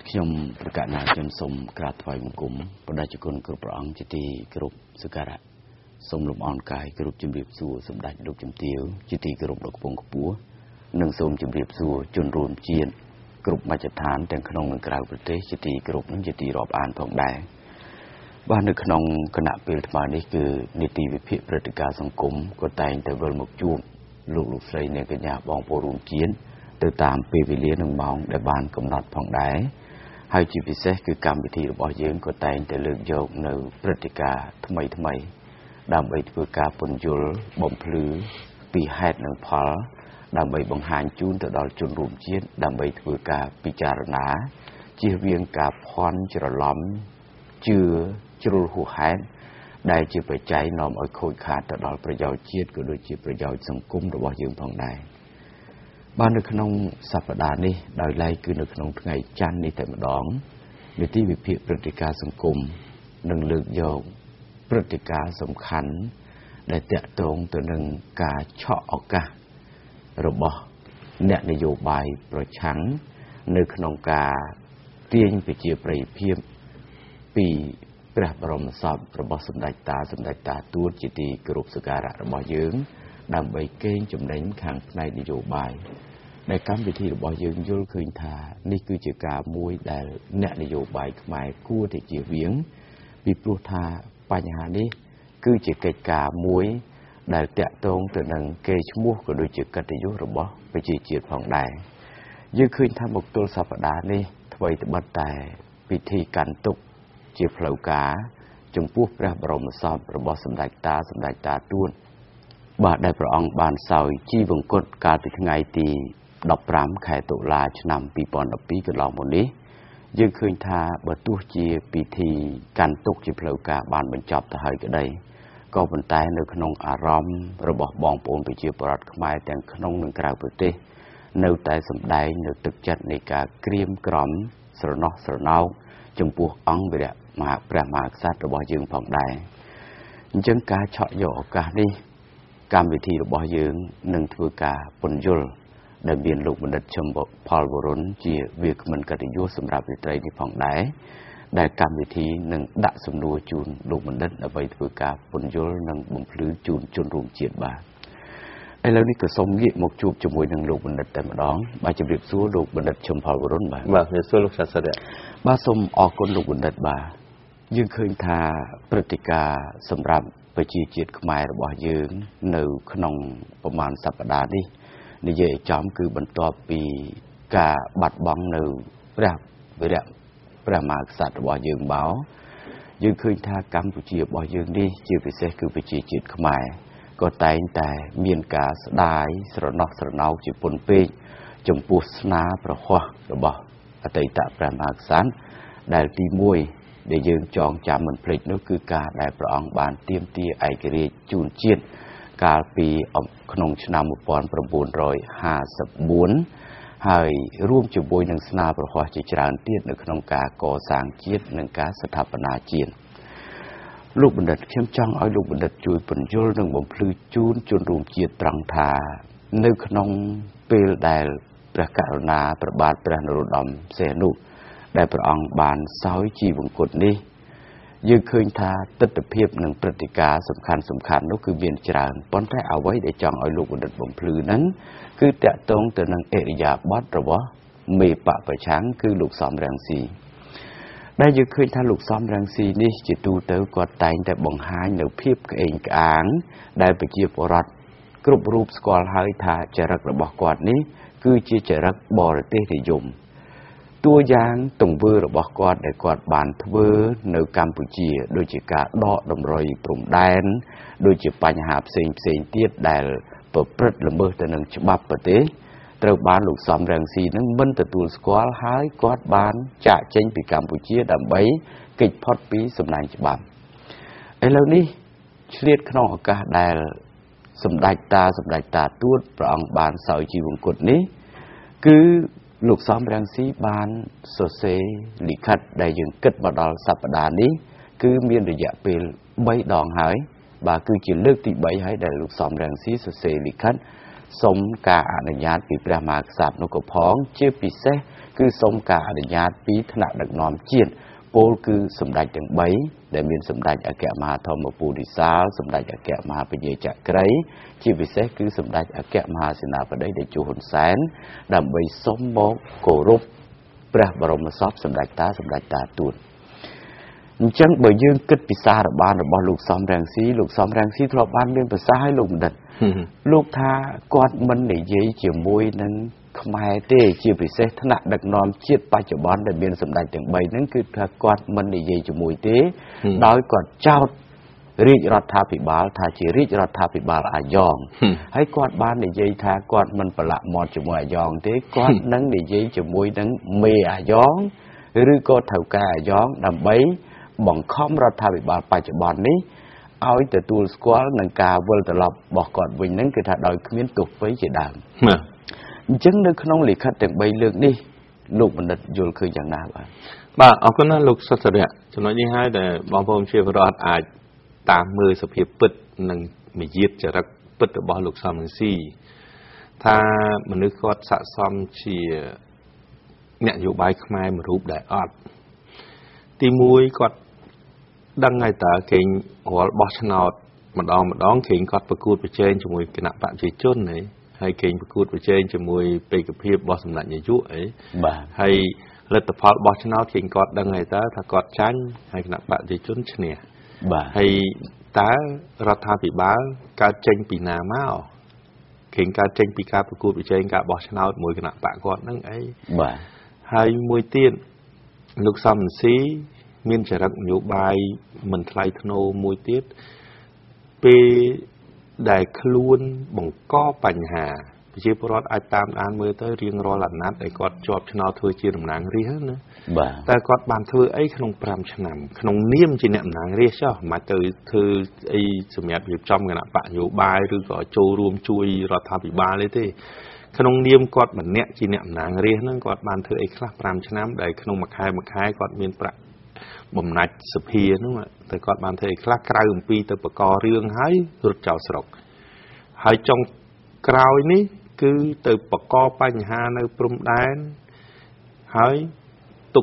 ខ្ញុំប្រកាសណាខ្ញុំសូមក្រាបថ្វាយបង្គំព្រះរាជគុណគ្រប់ព្រះអង្គជាទីគោរពសក្ការៈសូមលំអរកាយគោរពជំរាបសួរសម្ដេចលោកជំទាវជាទីគោរពដ៏ខ្ពង់ខ្ពស់និងសូមជំរាបសួរជនរួមជាតិគ្រប់មជ្ឈដ្ឋានទាំងក្នុងនិងក្រៅប្រទេសជាទីគោរពនិងជាទីរាប់អានផងដែរបាទនៅក្នុងគណៈពេលថ្មនេះគឺនីតិវិភាគព្រឹត្តិការណ៍សង្គមក៏តែងតែវិលមកជួបលោកស្រីនិងកញ្ញាបងប្អូនរួមជាតិទៅតាមពេលវេលានិងម៉ោងដែលបានកំណត់ផងដែរហើយជាពិសេសគឺកម្មវិធីរបស់យើងក៏តែងតែលើកយកនៅព្រឹត្តិការណ៍ថ្មីដើម្បីធ្វើការពន្យល់បំភ្លឺពីហេតុនិងផលដើម្បីបង្ហាញជូនទៅដល់ជនរួមជាតិដើម្បីធ្វើការពិចារណាជៀសវាងការភ័ន្តច្រឡំជឿជ្រុលហួសហេតុដែលជាបច្ច័យនាំឲ្យខូចខាតទៅដល់ប្រយោជន៍ជាតិក៏ដូចជាប្រយោជន៍សង្គមរបស់យើងផងដែរបាននៅក្នុងសប្តាហ៍នេះដោយឡែកគឺនៅក្នុងថ្ងៃច័ន្ទនេះតែម្ដងនីតិវិភាគព្រឹត្តិការណ៍សង្គមនឹងលើកយកព្រឹត្តិការណ៍សំខាន់ដែលតាក់ទងទៅនឹងការឆក់ឱកាសរបស់អ្នកនយោបាយប្រឆាំងនៅក្នុងការទាញប្រជាប្រិយភាពពីព្រះបរមសពរបស់សម្ដេចតាទួតជាទីគោរពសក្ការៈរបស់យើងដើម្បីកេងចំណេញខាងផ្នែកនយោបាយដែលកម្មវិធីរបស់យើងយល់ឃើញថានេះគឺជាការមួយដែលអ្នកនយោបាយខ្មែរគួរតែជៀសវាងពីព្រោះថាបញ្ហានេះគឺជាកិច្ចការមួយដែលតាក់ទងទៅនឹងកេរ្តិ៍ឈ្មោះក៏ដូចជាកិត្តិយសរបស់ប្រជាជាតិផងដែរយើងឃើញថាមកទល់សប្តាហ៍នេះអ្វីត្បិតតែពិធីកាន់ទុក្ខជាផ្លូវការចំពោះព្រះបរមសពរបស់សម្ដេចតាទួតបាទដែលព្រះអង្គបានសោយជីវង្គតកាលពីថ្ងៃទី15ខែតុលាឆ្នាំ2012កន្លងមកនេះយើងឃើញថាបើទោះជាពិធីកាន់ទុក្ខជាផ្លូវការបានបញ្ចប់ទៅហើយក្តីក៏ប៉ុន្តែនៅក្នុងអារម្មណ៍របស់បងប្អូនប្រជាពលរដ្ឋខ្មែរទាំងក្នុងនិងក្រៅប្រទេសនៅតែសម្ដែងនៅទឹកចិត្តនៃការក្រៀមក្រំស្រណោះស្រណោកចំពោះអង្គវីរៈព្រះមហាក្សត្ររបស់យើងផងដែរអញ្ចឹងការឆក់យកឱកាសនេះកម្មវិធីរបស់យើងនឹងធ្វើការពន្យល់ដែលមានលោកបណ្ឌិតឈឹមផលវរុនជាវាគ្មិនកិត្តិយសសម្រាប់រាត្រីនេះផងដែរដែលកម្មវិធីនឹងដាក់សំណួរជូនលោកបណ្ឌិតដើម្បីធ្វើការពន្យល់និងបំភ្លឺជូនជនរួមជាតិបាទឥឡូវនេះក៏សូមងាកមកជួបជាមួយនឹងលោកបណ្ឌិតតែម្ដងបាទជម្រាបសួរលោកបណ្ឌិតឈឹមផលវរុនបាទបាទជម្រាបសួរលោកសាស្ត្រាចារ្យបាទសូមអរគុណលោកបណ្ឌិតបាទយើងឃើញថាព្រឹត្តិការណ៍សម្រាប់ប្រជាជាតិខ្មែររបស់យើងនៅក្នុងប្រមាណសប្តាហ៍នេះនិយាយឲ្យចំគឺបន្ទាប់ពីការបាត់បង់នៅព្រះវីរៈព្រះមហាក្សត្ររបស់យើងមកយើងឃើញថាកម្ពុជារបស់យើងនេះជាពិសេសគឺប្រជាជាតិខ្មែរក៏តែងតែមានការស្ដាយស្រណោះស្រណោកជាពន់ពេកចំពោះស្នាប្រហោះរបស់អតីតព្រះមហាក្សត្រដែលទី1ដែលយើងចងចាំមិនភ្លេចនោះគឺការដែលព្រះអង្គបានទាមទារឯករាជ្យជូនជាតិកាលពីក្នុងឆ្នាំ1954ហើយរួមជាមួយនឹងស្នាប្រហោះជាច្រើនទៀតនៅក្នុងការកសាងជាតិនិងការស្ថាបនាជាតិលោកបណ្ឌិតខ្ញុំចង់ឲ្យលោកបណ្ឌិតជួយពន្យល់និងបំភ្លឺជូនជនរួមជាតិត្រង់ថានៅក្នុងពេលដែលព្រះករុណាព្រះបាទព្រះនរោត្តមសីហនុដែលព្រះអង្គបានសោយជីវង្គតនេះយើងឃើញថាទិដ្ឋភាពនិងព្រឹត្តិការណ៍សំខាន់នោះគឺមានច្រើនប៉ុន្តែអ្វីដែលចង់ឲ្យលោកបណ្ឌិតបំភ្លឺហ្នឹងគឺតាក់ទងទៅនឹងអរិយាបថរបស់មេបកប្រឆាំងគឺលោកសំរងស៊ីដែលយើងឃើញថាលោកសំរងស៊ីនេះជាទូទៅគាត់តែងតែបង្ហាញនៅភាពក្អេងក្អាងដែលប្រជាពលរដ្ឋគ្រប់រូបស្គាល់ហើយថាចរិតរបស់គាត់នេះគឺជាចរិតបរទេសនិយមតួយ៉ាងទង្វើរបស់គាត់ដែលគាត់បានធ្វើនៅកម្ពុជាដូចជាការដកតម្រុយព្រំដែនដូចជាបញ្ហាផ្សេងទៀតដែលប្រព្រឹត្តល្មើសទៅនឹងច្បាប់ប្រទេសត្រូវបានលោកសំរងស៊ីនឹងមិនទទួលស្គាល់ហើយគាត់បានចាកចេញពីកម្ពុជាដើម្បីគេចផុតពីសំណាញ់ច្បាប់ឥឡូវនេះឆ្លៀតក្នុងឱកាសដែលសម្ដេចតាទួតព្រះអង្គបានសោយជីវង្គតនេះគឺលោកសំរងស៊ីបានសរសេរលិខិតដែលយើងគិតមកដល់សប្តាហ៍នេះគឺមានរយៈពេល3ដងហើយបាទគឺជាលើកទី3ហើយដែលលោកសំរងស៊ីសរសេរលិខិតសុំការអនុញ្ញាតពីព្រះមហាក្សត្រនោះក៏ផងជាពិសេសគឺសូមការអនុញ្ញាតពីថ្នាក់ដឹកនាំជាតិពលគឺសម្ដេចទាំង3ដែលមានសម្ដេចអគ្គមហាធម្មពូរិសាលសម្ដេចអគ្គមហាពញាចក្រីជាពិសេសគឺសម្ដេចអគ្គមហាសេនាបតីតេជោហ៊ុនសែនដើម្បីសូមមកគោរពព្រះបរមសពសម្ដេចតាទួតអញ្ចឹងបើយើងគិតពីសារបានរបស់លោកសំរងស៊ីធ្លាប់បានមានប្រសាសន៍ឲ្យលោកបណ្ឌិតលោកថាគាត់មិននិយាយជាមួយនឹងខ្មែរទេជាពិសេសថ្នាក់ដឹកនាំជាតិបច្ចុប្បន្នដែលមានសម្ដេចទាំង3ហ្នឹងគឺថាគាត់មិននិយាយជាមួយទេដោយគាត់ចោទរាជរដ្ឋាភិបាលថាជារាជរដ្ឋាភិបាលអាយ៉ងហើយគាត់បាននិយាយថាគាត់មិនប្រឡាក់មាត់ជាមួយអាយ៉ងទេគាត់នឹងនិយាយជាមួយនឹងមេអាយ៉ងឬក៏ថៅកែអាយ៉ងដើម្បីបង្ខំរដ្ឋាភិបាលបច្ចុប្បន្ននេះឲ្យទទួលស្គាល់នឹងការវិលត្រឡប់របស់គាត់វិញហ្នឹងគឺថាដោយគ្មានទោសវ័យជាដើមអញ្ចឹងនៅក្នុងលិខិតទាំង3លើកនេះលោកបណ្ឌិតយល់ឃើញយ៉ាងណាបាទអរគុណណាស់លោកសុទ្ធរៈចំណុចនេះហើយដែលបងប្អូនជាពលរដ្ឋអាចតាមមើលសភាពពិតនិងមាយាទចរិតពិតរបស់លោកសំរងស៊ីថាមនុស្សគាត់ស័ក្តិសមជាអ្នកនយោបាយខ្មែរមួយរូបដែលអត់ទី1គាត់ដឹងហើយតើគេរាល់បោះឆ្នោតម្ដងគេគាត់ប្រកួតប្រជែងជាមួយគណៈបព្វជិជនហើយគេប្រកួតប្រជែងជាមួយបេក្ខភាពរបស់សម្ដេចនាយកបាទហើយលទ្ធផលបោះឆ្នោតគេគាត់ដឹងហើយតើថាគាត់ចាញ់ហើយគណៈបព្វជិជនឈ្នះបាទហើយតើរដ្ឋាភិបាលកើតចេញពីណាមកគេកើតចេញពីការប្រកួតប្រជែងការបោះឆ្នោតមួយគណៈបព្វគាត់ហ្នឹងអីបាទហើយមួយទៀតលោកសំរងស៊ីមានចរិតនយោបាយមិនថ្លៃថ្នូរមួយទៀតពេលដែលខ្លួនបង្កបញ្ហាប្រជាពលរដ្ឋអាចតាមដានមើលទៅរៀងរាល់អាណត្តិដែលគាត់ជាប់ឆ្នោតធ្វើជាតំណាងរាស្ត្រណាបាទតែគាត់បានធ្វើអីក្នុង5ឆ្នាំក្នុងនាមជាអ្នកតំណាងរាស្ត្រចុះមិនទៅធ្វើអីសម្រាប់រៀបចំគណៈបកនយោបាយឬក៏ចូលរួមជួយរដ្ឋាភិបាលទេក្នុងនាមគាត់ម្នាក់ជាអ្នកតំណាងរាស្ត្រហ្នឹងគាត់បានធ្វើអីខ្លះ5ឆ្នាំដែលក្នុងមួយខែគាត់មានប្រាក់បំណាច់សភាហ្នឹងតែគាត់បានធ្វើអីខ្លះក្រៅអំពីទៅបករឿងហើយរត់ចោលស្រុកហើយចុងក្រោយនេះគឺទៅបកបញ្ហានៅព្រំដែនហើយទុក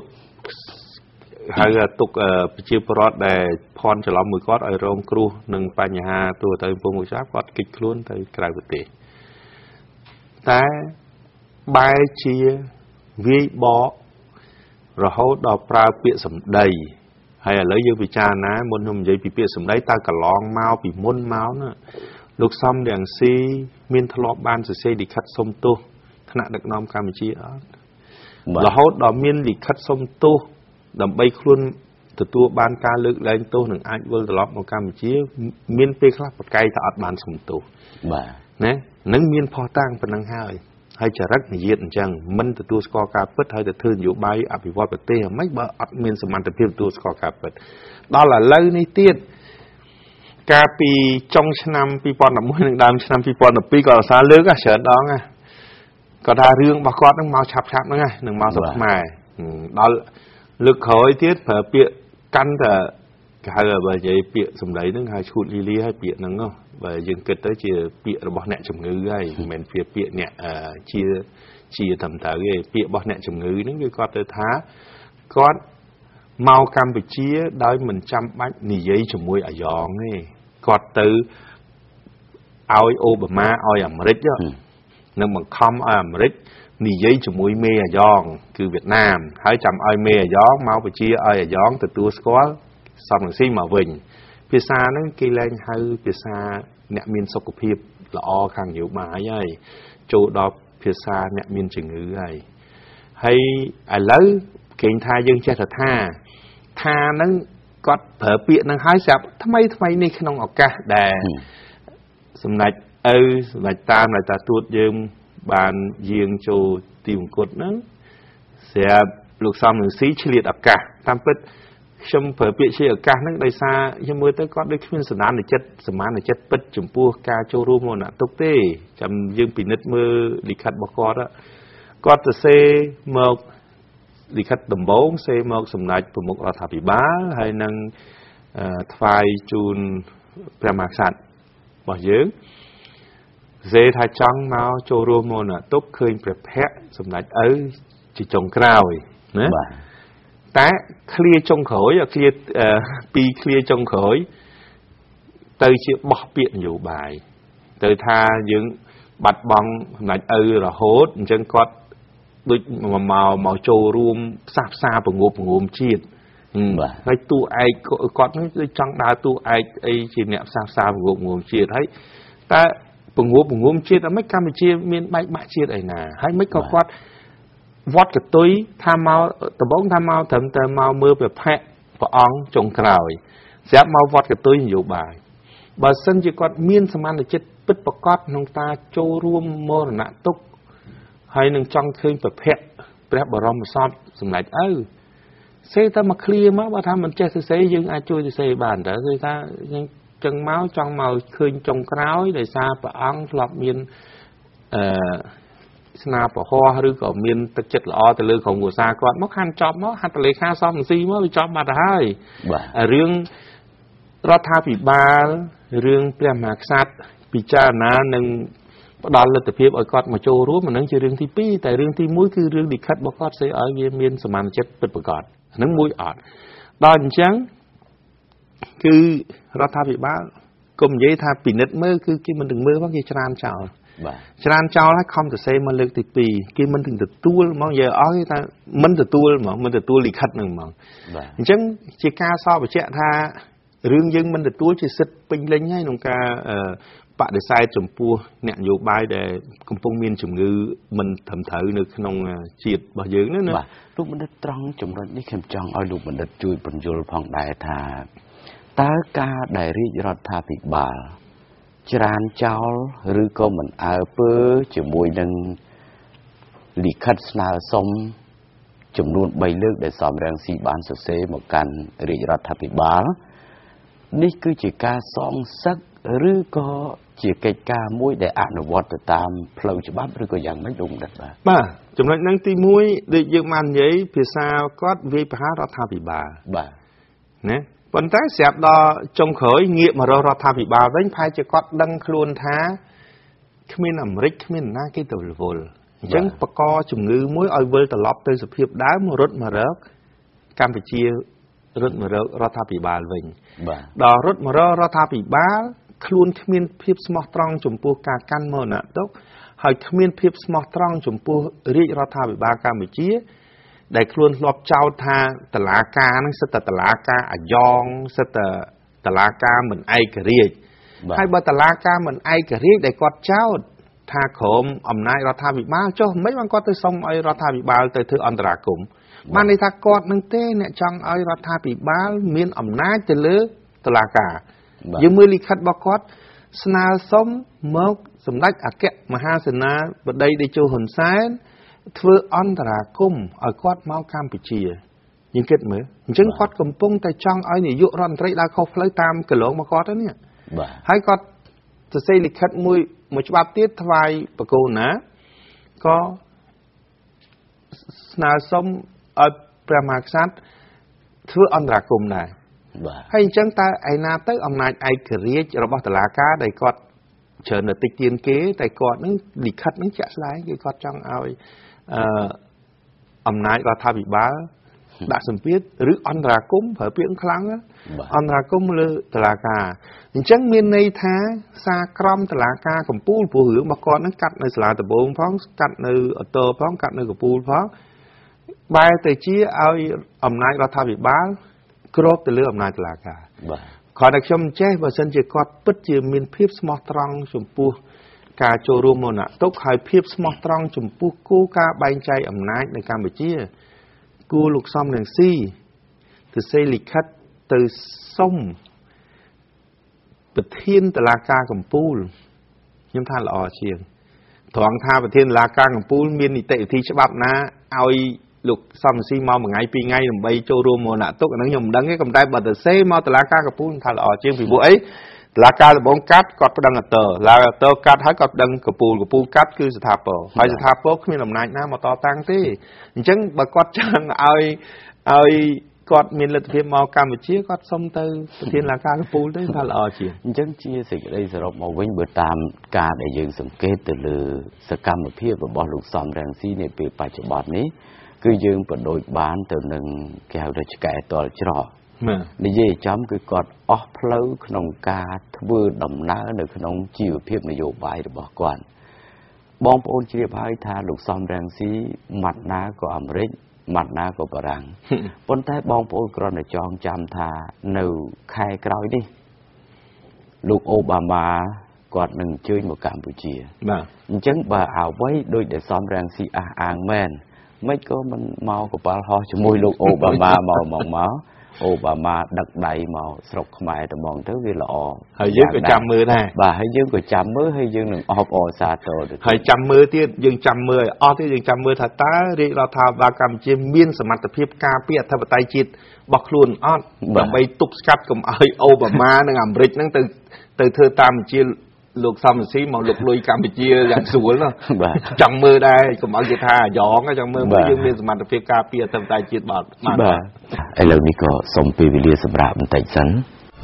ប្រជាពលរដ្ឋដែលភ័ន្តច្រឡំមួយគាត់ឲ្យរងគ្រោះនឹងបញ្ហាទូទៅពងវិសាគាត់គេចខ្លួនទៅក្រៅប្រទេសតែបែរជាវាយបករហូតដល់ប្រើពាក្យសម្ដីហើយឥឡូវយើងពិចារណាមុនខ្ញុំនិយាយពីពាក្យសម្ដីតើកន្លងមកពីមុនមកណាលោកសំរងស៊ីមានធ្លាប់បានសរសេរលិខិតសុំទោសថ្នាក់ដឹកនាំកម្ពុជាអត់រហូតដល់មានលិខិតសុំទោសដើម្បីខ្លួនទទួលបានការលើកលែងទោសនិងអាចវិលត្រឡប់មកកម្ពុជាមានពេលខ្លះប្រកែកថាអត់បានសុំទោសបាទណានឹងមានផុសតាំងប៉ុណ្ណឹងហើយចរិតនិយាទអញ្ចឹងមិនទទួលស្គាល់ការពិតហើយទៅធ្វើនយោបាយអភិវឌ្ឍប្រទេសហ្មងបើអត់មានសមត្ថភាពទទួលស្គាល់ការពិតដល់ឥឡូវនេះទៀតកាលពីចុងឆ្នាំ2011និងដើមឆ្នាំ2012ក៏សារលើកច្រើនដងគាត់ថារឿងរបស់គាត់នឹងមកឆាប់ហ្នឹងនឹងមកស្រុកខ្មែរដល់លើកក្រោយទៀតប្រើពាក្យកាន់តែគេហៅបើនិយាយពាក្យសម្ដីហ្នឹងហើយឈួតលីលីហើយពាក្យហ្នឹងបើយើងគិតទៅជាពាក្យរបស់អ្នកជំងឺហើយមិនមែនជាពាក្យអ្នកជាត្រឹមត្រូវទេពាក្យរបស់អ្នកជំងឺហ្នឹងគឺគាត់ទៅថាគាត់មកកម្ពុជាដោយមិនចាំបាច់និយាយជាមួយអាយ៉ងទេគាត់ទៅឲ្យអូបាម៉ាឲ្យអាមេរិកនឹងបង្ខំឲ្យអាមេរិកនិយាយជាមួយមេអាយ៉ងគឺវៀតណាមហើយចាំឲ្យមេអាយ៉ងមកបញ្ជាឲ្យអាយ៉ងទទួលស្គាល់សំរងស៊ីមកវិញភាសាហ្នឹងគេលែងហៅភាសាអ្នកមានសុខភាពល្អខាងនយោបាយហើយចូលដល់ភាសាអ្នកមានជំងឺហើយឥឡូវគេថាយើងចេះតែថាហ្នឹងគាត់ប្រើពាក្យហ្នឹងហើយស្រាប់ថ្មីនេះក្នុងឱកាសដែលសម្ដេចសម្ដេចតាទួតយើងបានយាងចូលទីមង្គតហ្នឹងស្រាប់លោកសំរងស៊ីឆ្លៀតឱកាសតាមពិតខ្ញុំប្រើពាក្យជាឱកាសហ្នឹងដោយសារខ្ញុំមើលទៅគាត់ដូចគ្មានសមានចិត្តពិតចំពោះការចូលរួមមរណទុក្ខទេចាំយើងពិនិត្យមើលលិខិតរបស់គាត់ទៅសេមកលិខិតដំបូងសេមកសម្ដេចប្រមុខរដ្ឋាភិបាលហើយនឹងថ្វាយជូនព្រះមហាក្សត្ររបស់យើងសេថាចង់មកចូលរួមមរណទុក្ខឃើញព្រះភ័ក្ត្រសម្ដេច chỉ trồng cào nữa tá clear trong khối clear pi clear trong khối tới chỉ bỏ biện nhiều bài tới tha những bạch bong này là hốt chân cọt đôi màu trâu ruộng sạp xa bằng ngộp chiết cái tu ai cọt nó trong đá tu ai ấy chỉ nẹp sạp xa bằng ngộp chiết thấy ta bằng ngộp chiết nó mấy Campuchia miền bãi chiết ấy nè hay mấy có quát vót cái túi tham mau tờ bóng tham mau thầm tờ mau mưa về phe và ong trồng cào sẽ mau vót cái túi nhiều bài bà sân chỉ còn miên sắm ăn là chết bứt bọc cót nông ta châu ruộng mơ nạ túc hay nâng trong khơi về phe phe bà rong mà xót sầm lại xe ta mà clear má bà tham mình che xe nhưng ai chui xe bàn đó người ta chân máu trong màu khơi trồng cào để xa và ong lọp miên snap ở hoaឬក៏មានទឹកចិត្តល្អទៅលើក្រុមគ្រួសារគាត់មកហាន់ចប់មកហាត់តលេខាសំស៊ីមកវាចប់បាត់ហើយរឿងរដ្ឋាភិបាលរឿងព្រះមហាក្សត្រពិចារណានឹងផ្ដល់លទ្ធភាពឲ្យគាត់មកចូលរួមនឹងជារឿងទី2តែរឿងទី1គឺរឿងលិខិតរបស់គាត់ស្អីឲ្យវាមានសមានចិត្តពិតប្រាកដនឹងមួយអត់ដល់អញ្ចឹងគឺរដ្ឋាភិបាលកុំនិយាយថាពិនិត្យមើលគឺគេមិននឹងមើលផងគេច្រានចោលច្រើនចោលហើយខំទៅសេមកលើកទី2គេមិនถึงទទួលហ្មងយើអស់គេថាមិនទទួលហ្មងមិនទទួលលិខិតនឹងហ្មងអញ្ចឹងជាការសបបញ្ជាក់ថារឿងយើងមិនទទួលជាសិទ្ធិពេញលេញហើយក្នុងការបដិសេធចំពោះអ្នកនយោបាយដែលកំពុងមានជំងឺមិនត្រឹមត្រូវនៅក្នុងជាតិរបស់យើងណាបាទលោកបណ្ឌិតត្រង់ចំណុចនេះខ្ញុំចង់ឲ្យលោកបណ្ឌិតជួយបញ្យល់ផងដែរថាតើការដែលរាជរដ្ឋាភិបាលច្រានចោលឬក៏មិនអើពើជាមួយនឹងលិខិតស្នើសុំចំនួន3លើកដែលសំរងស៊ីបានសរសេរមកកាន់រាជរដ្ឋាភិបាលនេះគឺជាការសងសឹកឬក៏ជាកិច្ចការមួយដែលអនុវត្តទៅតាមផ្លូវច្បាប់ឬក៏យ៉ាងម៉េចលោកបណ្ឌិតបាទចំណុចហ្នឹងទី1ដូចយើងបាននិយាយភាសាគាត់វាយប្រហាររដ្ឋាភិបាលបាទណាប៉ុន្តែស្រាប់ដល់ចុងក្រោយងាកមករករដ្ឋាភិបាលវិញផែជាគាត់ដឹងខ្លួនថាគ្មានអាមេរិកគ្មានណាគេទៅរវល់អញ្ចឹងបកកជំងឺមួយឲ្យវិលត្រឡប់ទៅសភាពដើមរត់មករកកម្ពុជារត់មករករដ្ឋាភិបាលវិញដល់រត់មករករដ្ឋាភិបាលខ្លួនគ្មានភាពស្មោះត្រង់ចំពោះការកាន់មរណទុក្ខហើយគ្មានភាពស្មោះត្រង់ចំពោះរាជរដ្ឋាភិបាលកម្ពុជាដែលខ្លួនធ្លាប់ចោទថាតឡាការហ្នឹងសិតតែតឡាការអាយ៉ងសិតតែតឡាការមិនឯករាជ្យហើយបើតឡាការមិនឯករាជ្យដែលគាត់ចោទថាក្រុមអំណាចរដ្ឋាភិបាលចុះមិនបានគាត់ទៅសុំឲ្យរដ្ឋាភិបាលទៅធ្វើអន្តរាគមន៍បានន័យថាគាត់នឹងទេអ្នកចង់ឲ្យរដ្ឋាភិបាលមានអំណាចទៅលើតឡាការយើងមើលលិខិតរបស់គាត់ស្នើសុំមកសម្ដេចអគ្គមហាសេនាបតីតេជោហ៊ុនសែនធ្វើអន្តរាគមន៍ឲ្យគាត់មកកម្ពុជាយើងគិតមើលអញ្ចឹងគាត់កំពុងតែចង់ឲ្យនាយករដ្ឋមន្ត្រីដើរខុសផ្លូវតាមកន្លងមកគាត់ហ្នឹងបាទហើយគាត់សរសេរលិខិតមួយច្បាប់ទៀតថ្វាយបកគោណាក៏ស្នើសុំឲ្យព្រះមហាក្សត្រធ្វើអន្តរាគមន៍ដែរបាទហើយអញ្ចឹងតើឯណាទៅអំណាចឯករាជ្យរបស់តុលាការដែលគាត់ច្រើនតែតិចទៀនគេតែគាត់នឹងលិខិតនឹងជាក់ស្ដែងគឺគាត់ចង់ឲ្យអំណាចរដ្ឋាភិបាលដាក់សម្ពាធឬអន្តរាគមន៍ប្រើពាក្យខ្លាំងអន្តរាគមន៍លើតុលាការអញ្ចឹងមានន័យថាសារក្រមតុលាការកំពូលព្រោះរឿងរបស់គាត់នឹងកាត់នៅសាលាដំបងផងកាត់នៅអូតូផងកាត់នៅកំពូលផងបែរទៅជាឲ្យអំណាចរដ្ឋាភិបាលគ្របទៅលើអំណាចតុលាការបាទគាត់តែខ្ញុំចេះបើសិនជាគាត់ពិតជាមានភាពស្មោះត្រង់ចំពោះការចូលរួមមរណទុក្ខហើយភាពស្មោះត្រង់ចំពោះគោលការណ៍បែងចែកអំណាចនៅកម្ពុជាគួរលោកសំរងស៊ីទៅសេលិខិតទៅសុំប្រធានតុលាការកំពូលខ្ញុំថាល្អជាងត្រង់ថាប្រធានតុលាការកំពូលមាននីតិវិធីច្បាប់ណាឲ្យលោកសំរងស៊ីមកមួយថ្ងៃពីរថ្ងៃដើម្បីចូលរួមមរណទុក្ខអាហ្នឹងខ្ញុំមិនដឹងទេប៉ុន្តែបើទៅសេមកតុលាការកំពូលថាល្អជាងពីព្រោះអីតុលាការដំបងកាត់គាត់ប្តឹងអតើឡាអតើកាត់ហើយគាត់ប្តឹងកំពូលកាត់គឺស្ថាពរហើយស្ថាពរគ្មានអំណាចណាមកតតាំងទេអញ្ចឹងបើគាត់ចង់ឲ្យគាត់មានលទ្ធភាពមកកម្ពុជាគាត់សុំទៅប្រធានតុលាការកំពូលទៅថាល្អជាងអញ្ចឹងជាសេចក្តីសរុបមកវិញបើតាមការដែលយើងសង្កេតទៅលើសកម្មភាពរបស់លោកសំរងស៊ីនៅពេលបច្ចុប្បន្ននេះ cứ dương bật đội bán từ nâng kéo được cái toàn trọ đi về chấm cứ còn off lâu nông ca vừa đầm ná được nông chiều phiếp này dụ bài được bảo quản bom ôn chỉ đẹp hai tha lục xóm ràng xí mặt ná của Americ mặt ná của bà ràng bốn tay bom ôn còn là chọn chăm tha nấu khai cái đi lục Obama còn nâng chơi một Campuchia chẳng bà ảo với đôi để xóm ràng xí áng men mấy có mình màu của bà ho cho môi lục Obama màu mỏng máu Obama đặt đầy màu sọc mày từ mòn tới vì lọ hơi dưới cái trăm mưa này bà hay dưới cái trăm mưa hay dưới đừng off all xa rồi hơi trăm mưa tiết dương trăm mưa off tiết dương trăm mưa thật ta đi lo thao ba cầm chia miên sầm mặt tập hiệp ca piệt thao tay chít bọc luôn off và bay tục cắt cùng hơi Obama đang làm rịch năng từ thưa tam chia lục xong xí màu lục lui Campuchia dạng xuống rồi trăm mưa đây cùng ở dưới tha gió cái trăm mưa mới dương miên sầm mặt tập hiệp ca piệt thao tay chít bọt ไอ้เรื่องนี้ก็สมปีวิเลียสำหรับมันแต่ฉัน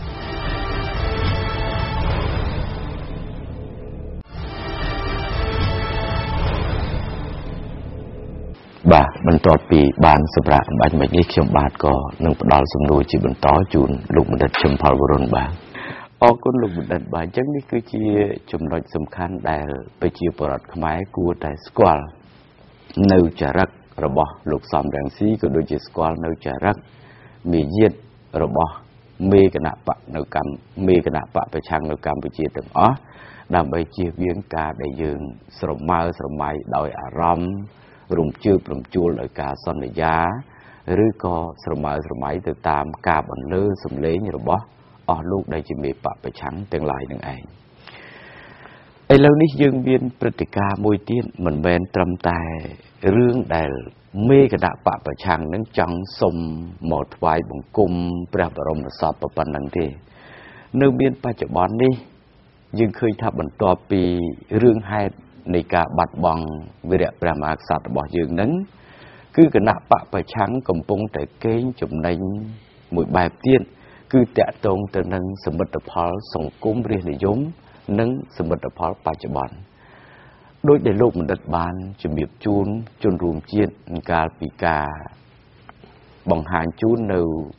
บ่ามันต่อปีบานสำหรับบ้านแบบนี้เขียมบาทก็นึ่งปดอลสมดูจีบันต่อจูนลูกมันดัดชมพอลบรนบางออกคนลูกมันดัดบางจังนี่คือจีจุ่มดอยสำคัญได้ไปจีปรดขมายกูแต่สกอลนูจะรักระบลูกซ้อมแรงซีก็โดยจีสกอลนูจะรักมีเย็ดระบมีขณะปะในกรรมมีขณะปะไปช่างในกรรมไปเจียตึงอ๋อดำไปเจียเวียงกาได้ยืนสมมาสมัยโดยอารมณ์รุมจืบรุมจูเลยกาสนยาหรือก็สมัยติดตามกาบันเลือสมเลนระบอ๋อลูกได้จะมีปะไปช่างแต่งลายหนึ่งเองไอ้เรื่องนี้ยืนเวียนปฏิกามวยเตี้ยนเหมือนแบนตรำแต่เรื่องได้มีกระดาษปะประชังนั้นจังสมหมดไว้บุงกุมพระบรมศาสดาปันนังที่เนื้อเบียนปัจจุบันนี้ยังเคยทับบรรทอปีเรื่องให้ในการบัดบังวิริยะพระมหากษัตริย์บอกอย่างนั้นคือกระดาษปะประชังกำปงแต่เก่งจุ่มในมวยแบบเตี้ยนคือแตะตรงแต่นั้นสมบัติพอส่งกุ้มเรียนในยมนั้นสมบัติพอปัจจุบันโดยในโลกมันดัดบานจะมีจูนจนรวมเจียนการปีกาบังหารจูนใน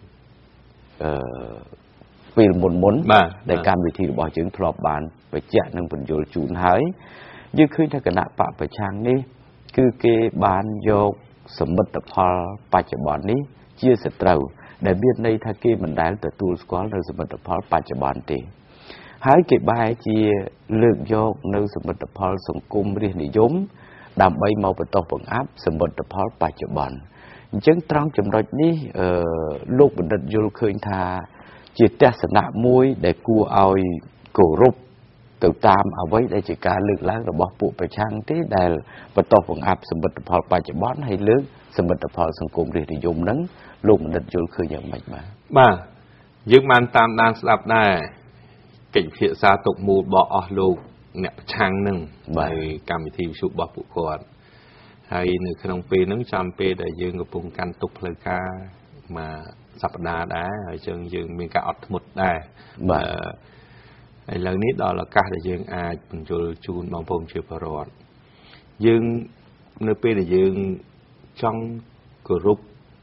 ปีหมุนในการวิธีบอกจึงพลอบบานไปแจกนั่งผลโยจูนหายยิ่งขึ้นถ้าขณะปะไปช่างนี้คือเกบานโยกสมบัติพอปัจจุบันนี้เชี่ยสตรูแต่เบียดในถ้าเกมันได้แต่ตัวสกอลในสมบัติพอปัจจุบันตีหายเก็บใบเจียเลือกโยกในสมบัติพอสงกุมเรียนนิยมดำใบมาเป็นตัวผงอัพสมบัติพอปัจจุบันจึงตรังจำนวนนี้ลูกบัณฑิตโยเคยทาจิตแต่สนะมวยได้กูเอาโกรุปติดตามเอาไว้ได้จากการเลือกล้างระบบปุไปช่างที่ได้เป็นตัวผงอัพสมบัติพอปัจจุบันให้เลือกสมบัติพอสงกุมเรียนนิยมนั้นลูกบัณฑิตโยเคยอย่างไรบ้ายึดมันตามด้านสลับได้เก่งเพียรซาตกมูดบอกลูกเนี่ยช่างหนึ่งใบกรรมวิธีชุบบอกปุกรให้ในขนมปีนึงจำปีได้ยืนกับปุ่งกันตกเพลกามาสัปดาห์ได้จึงยืนมีการอัดหมดได้ไอ้เรื่องนี้ดอลกาได้ยืนอาเป็นจูนบางพงเชื่อพรอดยืนในปีได้ยืนช่องกรุบ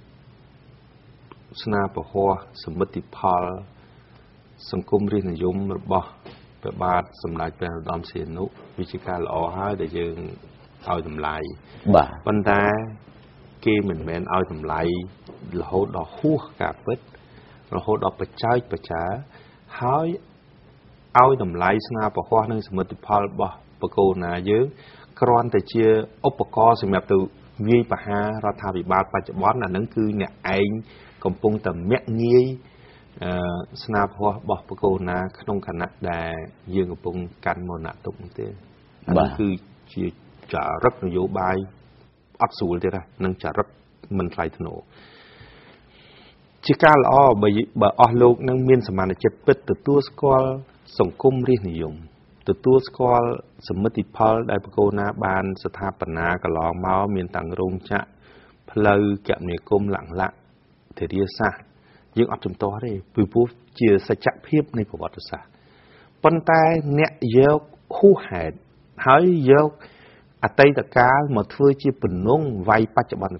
สนาปะหัวสมบัติพอลสังคมเรียนยมระบอบแบบบาดสำนักเป็นดอมเสียนุวิจิการละอ้อยแต่ยังเอาทำลายปัญหาเกมเหมือนแมนเอาทำลายเราดอกหัวกาบเป็ดเราดอกประจัยประจ้าหายเอาทำลายสนาปะหัวนั่งสมมติพอลบ่ปะโกนาเยอะกรอนแต่เชื่ออุปกรณ์สำหรับตัววิปหาเราทำวิบากปัจจุบันนั่นคือเนี่ยไอ้กำปงแต่เมียงี้สนาพอบอกปะโกนาขนมขนาดได้ยืนกับปงกันโมนาตุกเต้นั่นคือจะรับนโยบายอัดสูลเท่าไรนั่งจะรับมันไฟถนนชิคาล้อใบอ้อโลกนั่งเมียนสมานเจ็บเป็ดตัวสกอลส่งกุ้มเรียนนิยมตัวสกอลสมมติพอลได้ปะโกนาบานสถาปนากระลองเมาเมียนต่างโรงจะพลอยแกะเนื้อกุ้มหลังละเทียซ่ายังอัดจมตัวได้ผู้ผู้เจียสัจเพียบในประวัติศาสตร์ปัญตายเนี่ยเยอะคู่เหตุหายเยอะอัตยตะการหมดเพื่อจีบนุ่งไว้ปัจจุบันเพียบ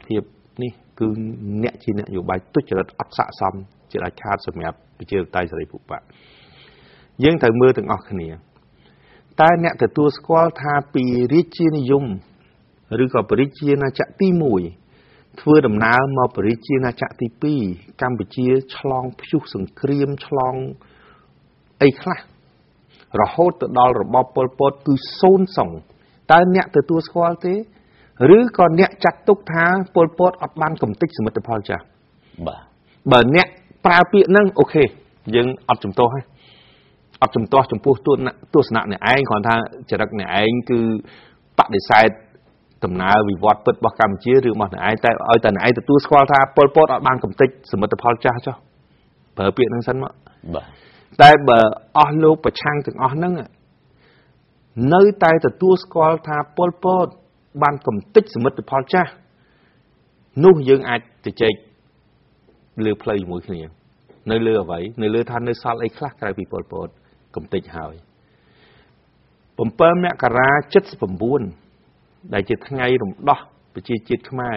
នេះគឺអ្នកជាអ្នកនយោបាយទុច្ចរិតអត់ស័ក្តិសមជាដាច់ខាតសម្រាប់ប្រជាធិបតេយ្យសេរីភូប៉ាយើងត្រូវមើលទាំងអស់គ្នាតែអ្នកទទួលស្គាល់ថាពីរាជានិយមឬក៏បរិជាណាចក្រទី1ធ្វើដំណើរមកបរិជាណាចក្រទី2កម្ពុជាឆ្លងព្យុះសង្គ្រាមឆ្លងអីខ្លះរហូតទៅដល់របបប៉ុលពតគឺសូន្យសងតើអ្នកទទួលស្គាល់ទេឬក៏អ្នកចាត់ទុកថាប៉ុលពតអត់បានកំទេចសមិទ្ធផលចាស់បាទបើអ្នកប្រើពាក្យហ្នឹងអូខេយើងអត់ចំទាស់ទេអត់ចំទាស់ចំពោះទស្សនៈអ្នកឯងគ្រាន់ថាចរិតអ្នកឯងគឺបដិសេធដំណើរវិវត្តពិតរបស់កម្ពុជាឬរបស់អ្នកឯងតែឲ្យតែអ្នកឯងទទួលស្គាល់ថាប៉ុលពតអត់បានកំទេចសមិទ្ធផលចាស់ចុះប្រើពាក្យហ្នឹងសិនមកបាទតែបើអស់លោកប្រឆាំងទាំងអស់ហ្នឹងនៅតែទទួលស្គាល់ថាប៉ុលពតបានកំទេចសមិទ្ធផលចាស់នោះយើងអាចទៅជែកលើផ្លូវជាមួយគ្នានៅលើអ្វីនៅលើថានៅសល់អីខ្លះក្រៅពីប៉ុលពតកំទេចហើយ7មករា79ដែលជាថ្ងៃរំដោះប្រជាជាតិខ្មែរ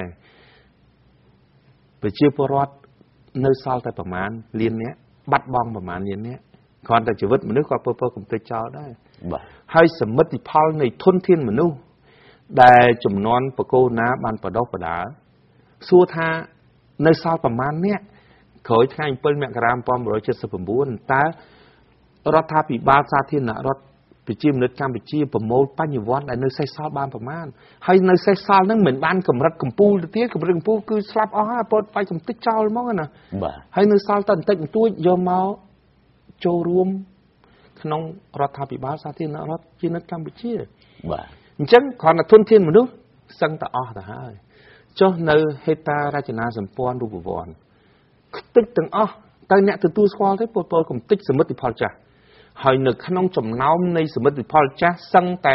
ប្រជាពលរដ្ឋនៅសល់តែប្រមាណលាននាក់បាត់បង់ប្រមាណលាននាក់គ្រាន់តែជីវិតមនុស្សក៏ប៉ុលពតកំទេចចោលដែរបាទហើយសមិទ្ធផលនៃធនធានមនុស្សដែលចំនួនបកគោណាបានបដោះបដាសួរថានៅសល់ប្រមាណអ្នកក្រោយថ្ងៃ7មករា1979តើរដ្ឋាភិបាលសាធារណរដ្ឋប្រជាមានិតកម្ពុជាប្រមូលបញ្ញវន្តដែលនៅសេសសល់បានប្រមាណហើយនៅសេសសល់ហ្នឹងមិនបានកម្រិតកម្ពូលទៅទៀតកម្រិតកម្ពូលគឺស្លាប់អស់ហើយពលបច្ចុប្បន្នតិចចោលហ្មងណាបាទហើយនៅសល់តែបន្តិចបន្តួចយកមកចូលរួមក្នុងរដ្ឋាភិបាលសាធារណរដ្ឋជានិតកម្ពុជាបាទអញ្ចឹងគ្រាន់តែធនធានមនុស្សសឹងតែអស់ទៅហើយចុះនៅហេតារចនាសម្ព័ន្ធរូបវន្តខ្ទេចទាំងអស់តែអ្នកទទួលស្គាល់ទេពលពតកំទេចសមិទ្ធផលចាស់ហើយនៅក្នុងចំណោមនៃសមិទ្ធផលចាស់សឹងតែ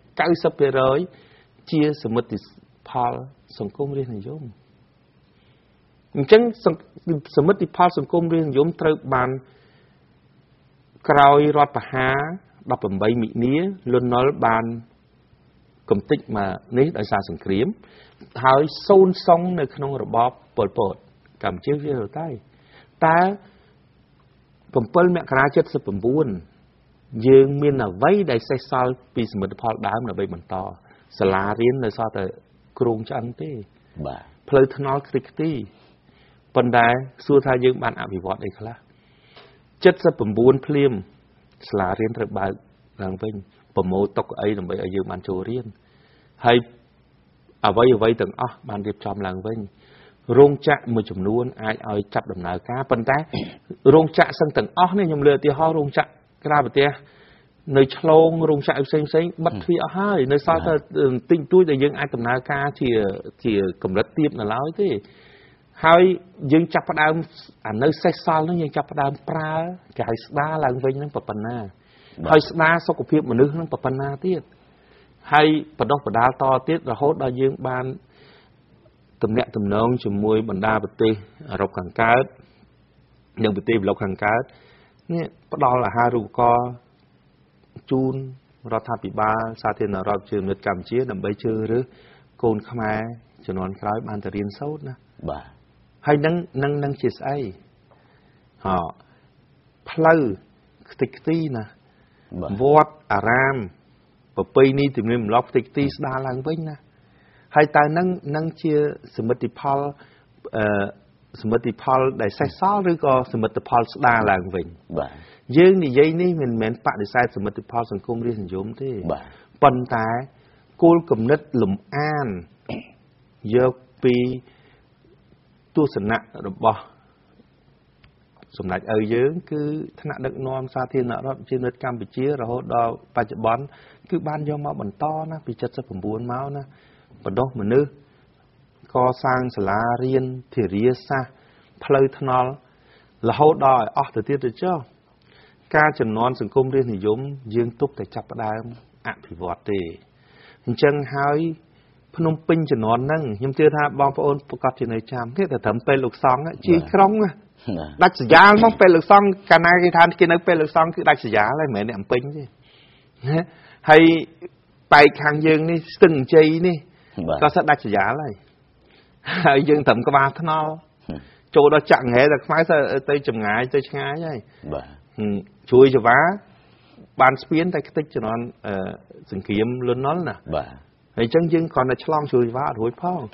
90% ជាសមិទ្ធផលសង្គមរាស្ត្រនិយមអញ្ចឹងសមិទ្ធផលសង្គមរាស្ត្រនិយមត្រូវបានក្រោយរដ្ឋប្រហារ18មិនិនាលន់នល់បានកំទេចមកនេះដោយសារសង្គ្រាមហើយសូន្យសងនៅក្នុងរបបប៉ុលពតកម្ពុជាវាទៅតែ7មករា79យើងមានអ្វីដែលសេសសល់ពីសមិទ្ធផលដើមដើម្បីបន្តសាលារៀននៅសល់តែគ្រោងឆ្អឹងទេបាទផ្លូវថ្នល់ខ្ទេចខ្ទីប៉ុន្តែសួរថាយើងបានអភិវឌ្ឍអីខ្លះ79ភ្លាមសាលារៀនត្រូវបើកឡើងវិញប្រមូលតុកអីដើម្បីឲ្យយើងបានចូលរៀនហើយអ្វីទាំងអស់បានរៀបចំឡើងវិញរោងចក្រមួយចំនួនអាចឲ្យចាប់ដំណើរការប៉ុន្តែរោងចក្រសឹងទាំងអស់នេះខ្ញុំលើកឧទាហរណ៍រោងចក្រក្រៅប្រទេសនៅឆ្លងរោងចក្រផ្សេងបិទទ្វារអស់ហើយនៅសល់តែទិញទួយដែលយើងអាចដំណើរការជាកម្រិតទាបនៅឡើយទេហើយយើងចាប់ផ្ដើមអានៅសេសសល់ហ្នឹងយើងចាប់ផ្ដើមប្រើគេហៅស្ដារឡើងវិញហ្នឹងប៉ុណ្ណាហើយស្ដារសុខភាពមនុស្សហ្នឹងប៉ុណ្ណាទៀតហើយបដោះបដាលតទៀតរហូតដល់យើងបានទំនាក់ទំនងជាមួយបណ្ដាប្រទេសអឺរ៉ុបខាងកើតនិងប្រទេសអឺរ៉ុបខាងកើតនេះផ្ដល់អាហារូបករណ៍ជូនរដ្ឋាភិបាលសាធារណរដ្ឋជាមិត្តកម្ពុជាដើម្បីជ្រើសរើសកូនខ្មែរជំនាន់ក្រោយបានទៅរៀនសូត្រណាបាទហើយនឹងជាស្អីផ្លូវខ្ទេចខ្ទីណាវត្តអារាមប្រពៃណីទំនៀមទម្លាប់ខ្ទេចខ្ទីស្ដារឡើងវិញណាហើយតើនឹងជាសមិទ្ធផលដែលសេសសល់ឬក៏សមិទ្ធផលស្ដារឡើងវិញបាទយើងនិយាយនេះមិនមែនបដិសេធសមិទ្ធផលសង្គមរាស្ត្រនិយមទេបាទប៉ុន្តែគោលគំនិតលំអានយកពីទស្សនៈរបស់សម្ដេចឪយើងគឺថ្នាក់ដឹកនាំសាធារណរដ្ឋជានិតកម្ពុជារហូតដល់បច្ចុប្បន្នគឺបានយកមកបន្តណាពី79មកណាបណ្ដុះមនុស្សកសាងសាលារៀនធារាសាស្ត្រផ្លូវថ្នល់រហូតដល់ឲ្យអស់ទៅទៀតទៅចុះការចំនួនសង្គមរាស្ត្រនិយមយើងទុកតែចាប់ផ្ដើមអភិវឌ្ឍទេអញ្ចឹងហើយភ្នំពេញចំនួនហ្នឹងខ្ញុំជឿថាបងប្អូនប្រកាសជានៅចាំទេតែត្រឹមពេលលោកសង្ឃជាក្រុងដាច់ស្រយាលមកពេលលោកសង្ឃកាលណាគេថាគេនៅពេលលោកសង្ឃគឺដាច់ស្រយាលហើយមិនមែនអ្នកអំពេញទេហើយបែកខាងយើងនេះស្ទឹងជ័យនេះក៏សិតដាច់ស្រយាល dương thầm có ba thằng nó chỗ đó chặn hết là máy sao tây chầm ngái tây ngái vậy chui cho vá ban spin tay cái tích cho nó từng kiếm lớn nó nè hay chân dương còn là chlong chui vá đuổi phong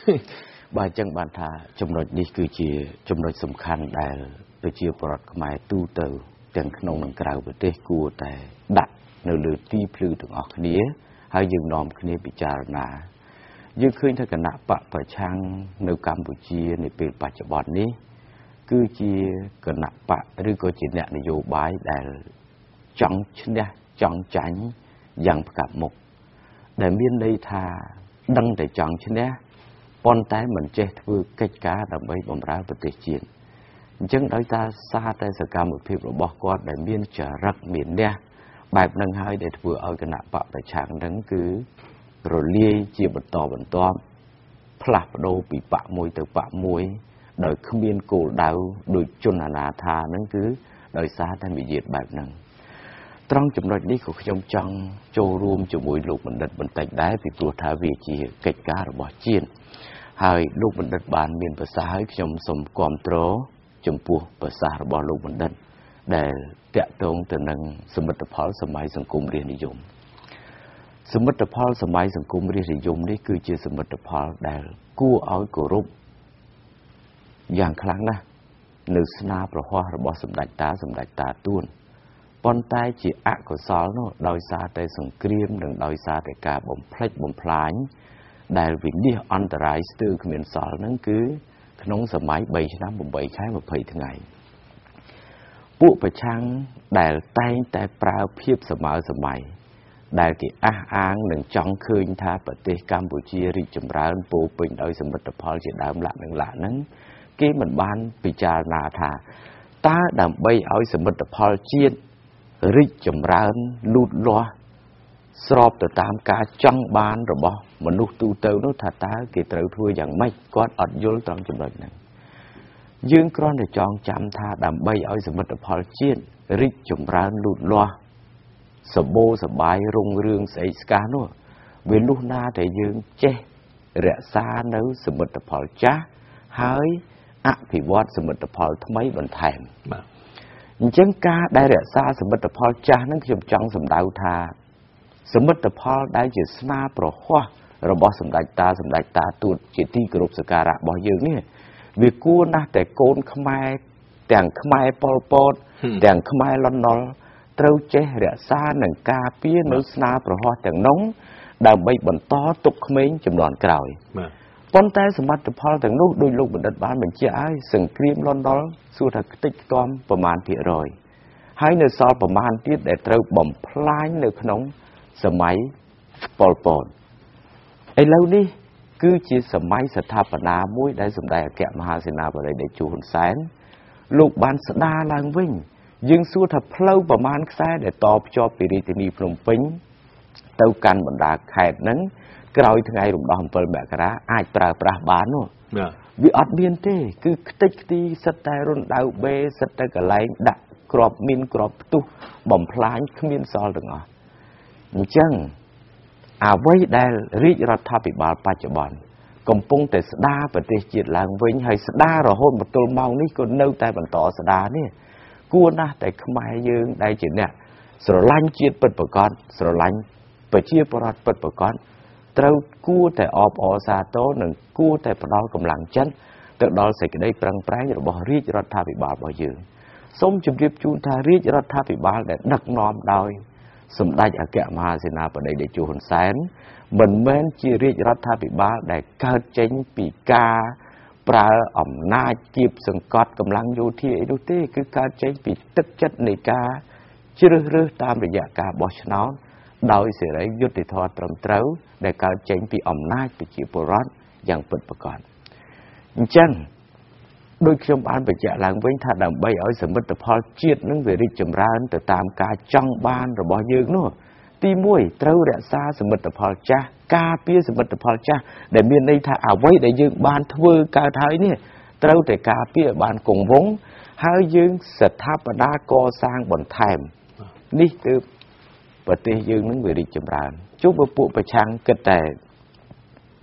bài chân bàn thà trong nội đi cứ chia trong nội sầm khăn đại từ chia bọt máy tu từ chẳng nông nông cào bờ tây cuaแต่đặt nơi lưỡi ti phưถึงออกนี้ให้ยืนนอมนี้พิจารณายืนขึ้นถ้าคณะปะประชังในกัมพูชีในปีปัจจุบันนี้คือจีคณะปะหรือก็จีเนี่ยนโยบายแต่จังชนะจังจันยังประกาศหมกแต่เมียนในทาดังแต่จังชนะปอนแต่เหมือนเจ้าคือกิจการดำไปบำราประเทศจีนจังโดยตาซาแต่สกรรมอุทิศบอกว่าแต่เมียนจะรักเมียนเนี่ยแบบนั้นให้เด็ดvừaเอาคณะปะประชังนั้นคือรเลียจีบต่อบต่อพลัดโดปีปะมวยตัวปะมวยโดยขมิ้นโกดาวโดยจนนาธานั้นคือโดยซาแต่มีเหยียดแบบนั้นตรงจุดนี้ของชมจังโจรวมจมวยลูกมันดัดบรรทัดได้ปีตัวทาวีจีกิจการระบอบจีนให้ลูกมันดัดบานเมียนภาษาให้ชมสมความโตจมปัวภาษาระบอบลูกมันดัดได้แตะตรงแต่นังสมบัติพอสมัยสังคมเรียนนิยมสมบัติพอสมัยสังคมเรียนนิยมนี่คือเจสมบัติพอได้กู้เอากรุบอย่างครั้งนะนึกสนาประหัวระบอบสมเด็จตาตุนปนใต้จีอะก็สอนโน่โดยซาแต่สงครามหนึ่งโดยซาแต่การบ่มเพลชบ่มพลายได้วิ่งดีอันตรายตื่นขึ้นเป็นสอนนั่นคือขนมสมัยใบชนะบ่มใบคล้ายมาเผยทั้งไงปุ๊ประชังได้แต่ปราเพียบสมัยได้กี่อ้างหนึ่งจ้องคืนท่าประเทศกัมพูชีริจมราอันปูปิงโดยสมบัติพอจะดำละหนึ่งละนั้นกี่เหมือนบ้านพิจารณาท่าตาดำใบเอาสมบัติพอเชียนริจมราอันลุดล้อสอบแต่ตามการจ้องบ้านระบอบมนุษย์ตูเตอร์นู้ท่าตากี่เตอร์ทั่วอย่างไม่ก้อนอดยุลตอนจำเลยนั้นยืนกรอนในจองจำท่าดำใบเอาสมบัติพอเชียนริจมราอันลุดล้อสบโบสบายรุ่งเรืองใส่สกาโน่เวลูนาแต่ยืนเจเระซาเนื้อสมุทรพอลจ้าหายอภิวัตสมุทรพอลทำไมบันแทนจังกาได้เระซาสมุทรพอลจ้านั่นคือจังสมดาวทาสมุทรพอลได้จิตสนาประหัวระบอบสมดัยตาตูดจิตที่กรุบสการะบ่ยืนเนี่ยวิกูนะแต่โกนขมายแต่งขมายปอลปอดแต่งขมายลอนนอลเต้าเจเระซาหนังกาเปียนุสนาประหัวแต่งน้องดาวใบบนต้อตุกเม้งจำนวนกล่าวปนแต่สมัติพอแต่งลูกโดยลูกบนดัดบ้านเหมือนเจ้าสังเกตลอนดอลสู้ถักติดตอมประมาณที่รอยให้ในซอประมาณที่แต่เต้าบ่มพลายในขนมสมัยปอลปอนไอ้เหล่านี้คือจีสมัยสถาปนามุ้ยได้สมได้แกะมหาเสนาบดีได้จูหุ่นแสนลูกบ้านสดาลางวิ่งยังสู้ถับเพลาประมาณแค่แต่ตอบจอบปีริตินีพนมปิ้งเต้ากันบรรดาแขกนั้นกล่าวถึงไงหลุมดอมเปิลแบบกระอาจปราบานโน่วิอัดเบียนเต้คือติดตีสเตอรุนดาวเบสเตอร์กะไลดักกรอบมินกรอบตุบ่มพลายขมิ้นซอลถึงอ่ะจังอาไว้ได้ริรัฐภิบาลปัจจุบันกำปงแต่สดาประเทศจีนหลังวิ่งให้สดาเราโหดประตูเมานี่ก็เนื้อแต่บรรต่อสดาเนี่ยกู้นะแต่ขมายยืงได้จีนเนี่ยสลันจีนเปิดประกอบสลันเปิดเชี่ยประหลาดเปิดประกอบเต้ากู้แต่ออบอซาโต้หนึ่งกู้แต่ประดอกำลังจันแต่ดอลใส่กันได้ปรังปรายระบบริจรัฐภิบาลบ่ยืงส้มจุดเรียบจูนทาริจรัฐภิบาลแต่ดักนอมโดยสมได้จากแกะมหาเสนาบดีได้จูหุ่นแสนเหมือนแม้นจีริรัฐภิบาลได้เกิดเจงปีกาปลาอ่อมหน้าจีบสังกัดกำลังอยู่ที่ดูที่คือการเจงปีตึกจัดในกาชื่อเรื่องตามระยะกาบอชนอโดยเสรียุติธรรมตรมเต้าได้การเจงปีอ่อมหน้าปีจีบรอดอย่างเปิดประกอบจังโดยชมบ้านไปจะหลังเว้นถ้าดำใบเอาสมบัติพอเจียดนั่งvềริจมราแต่ตามการจ้องบ้านระบยืงโน่ตีมวยเต้าเดซาสมบัติพอจ้ากาเปียสมบัติพอจ้าแต่เมียนในถ้าเอาไว้ได้ยืงบ้านทวีการไทยเนี่ยเต้าแต่กาเปียบ้านกงวงให้ยืงสถาปนาก่อสร้างบนไทม์นี่คือปฏิยืงนั่งvềริจมราจุบปุประชังกระแต่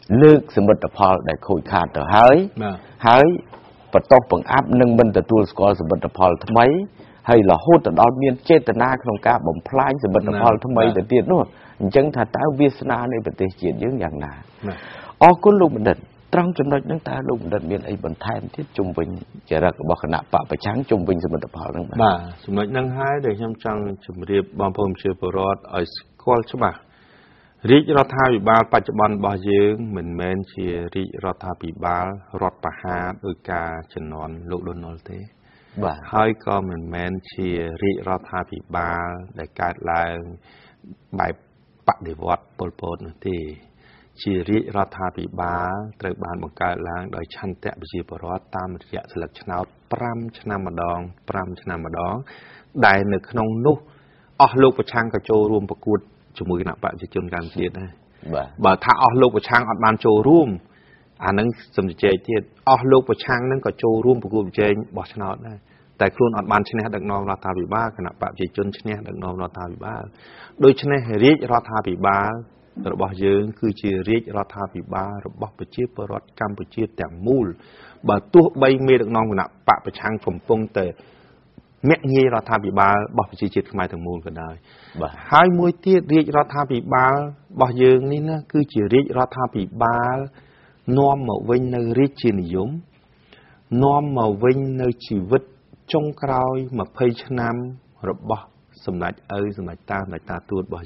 លើកសមិទ្ធផលដែលខូចខាតទៅហើយបន្តបង្អាប់នឹងមិនទទួលស្គាល់សមិទ្ធផលថ្មីហើយរហូតទៅដល់មានចេតនាក្នុងការបំផ្លាញសមិទ្ធផលថ្មីទៅទៀតនោះអញ្ចឹងថាតើវាសនានៃប្រទេសជាតិយើងយ៉ាងណាអរគុណលោកបណ្ឌិតត្រង់ចំណុចហ្នឹងតើលោកបណ្ឌិតមានអីបន្ថែមទៀតជុំវិញចរិតរបស់គណៈបកប្រឆាំងជុំវិញសមិទ្ធផលហ្នឹងបាទចំណុចហ្នឹងហើយដែលខ្ញុំចង់ជម្រាបបងប្អូនប្រជាពលរដ្ឋឲ្យស្គាល់ច្បាស់រាជរដ្ឋាភិបាលបច្ចុប្បន្នរបស់យើងមិនមែនជារាជរដ្ឋាភិបាលរដ្ឋបហាដោយការជំនន់លោកលន់នល់ទេបាទហើយក៏មិនមែនជារាជរដ្ឋាភិបាលដែលកើតឡើងបែបបដិវត្តពលពតនោះទេជារាជរដ្ឋាភិបាលត្រូវបានបង្កើតឡើងដោយឆន្ទៈប្រជាពលរដ្ឋតាមរយៈស្លឹកឆ្នោត5ឆ្នាំម្ដងដែលនៅក្នុងនោះអស់លោកប្រឆាំងក៏ចូលរួមប្រកួតជាមួយគណៈបកប្រជាជនកម្ពុជាដែរបើថាអស់លោកប្រឆាំងអត់បានចូលរួមអានឹងសំជជែកទៀតអស់លោកប្រឆាំងនឹងក៏ចូលរួមប្រកួតប្រជែងបោះឆ្នោតដែរតែខ្លួនអត់បានឈ្នះដឹកនាំរដ្ឋាភិបាលគណៈបកប្រជាជនឈ្នះដឹកនាំរដ្ឋាភិបាលដូច្នេះរាជរដ្ឋាភិបាលរបស់យើងគឺជារាជរដ្ឋាភិបាលរបស់ប្រជាពលរដ្ឋកម្ពុជាទាំងមូលបើទោះបីមេដឹកនាំគណៈបកប្រឆាំងកំពុងតែមាក់ងាយរដ្ឋាភិបាលរបស់ប្រជាជាតិខ្មែរទាំងមូលក៏ដោយហើយមួយទៀតរាជរដ្ឋាភិបាលរបស់យើងនេះណាគឺជារាជរដ្ឋាភិបាលនាំមកវិញនៅរាជានិយមនាំមកវិញនៅជីវិតចុងក្រោយ20ឆ្នាំរបស់សម្ដេចឪសម្ដេចតាសម្ដេចតាទួតរបស់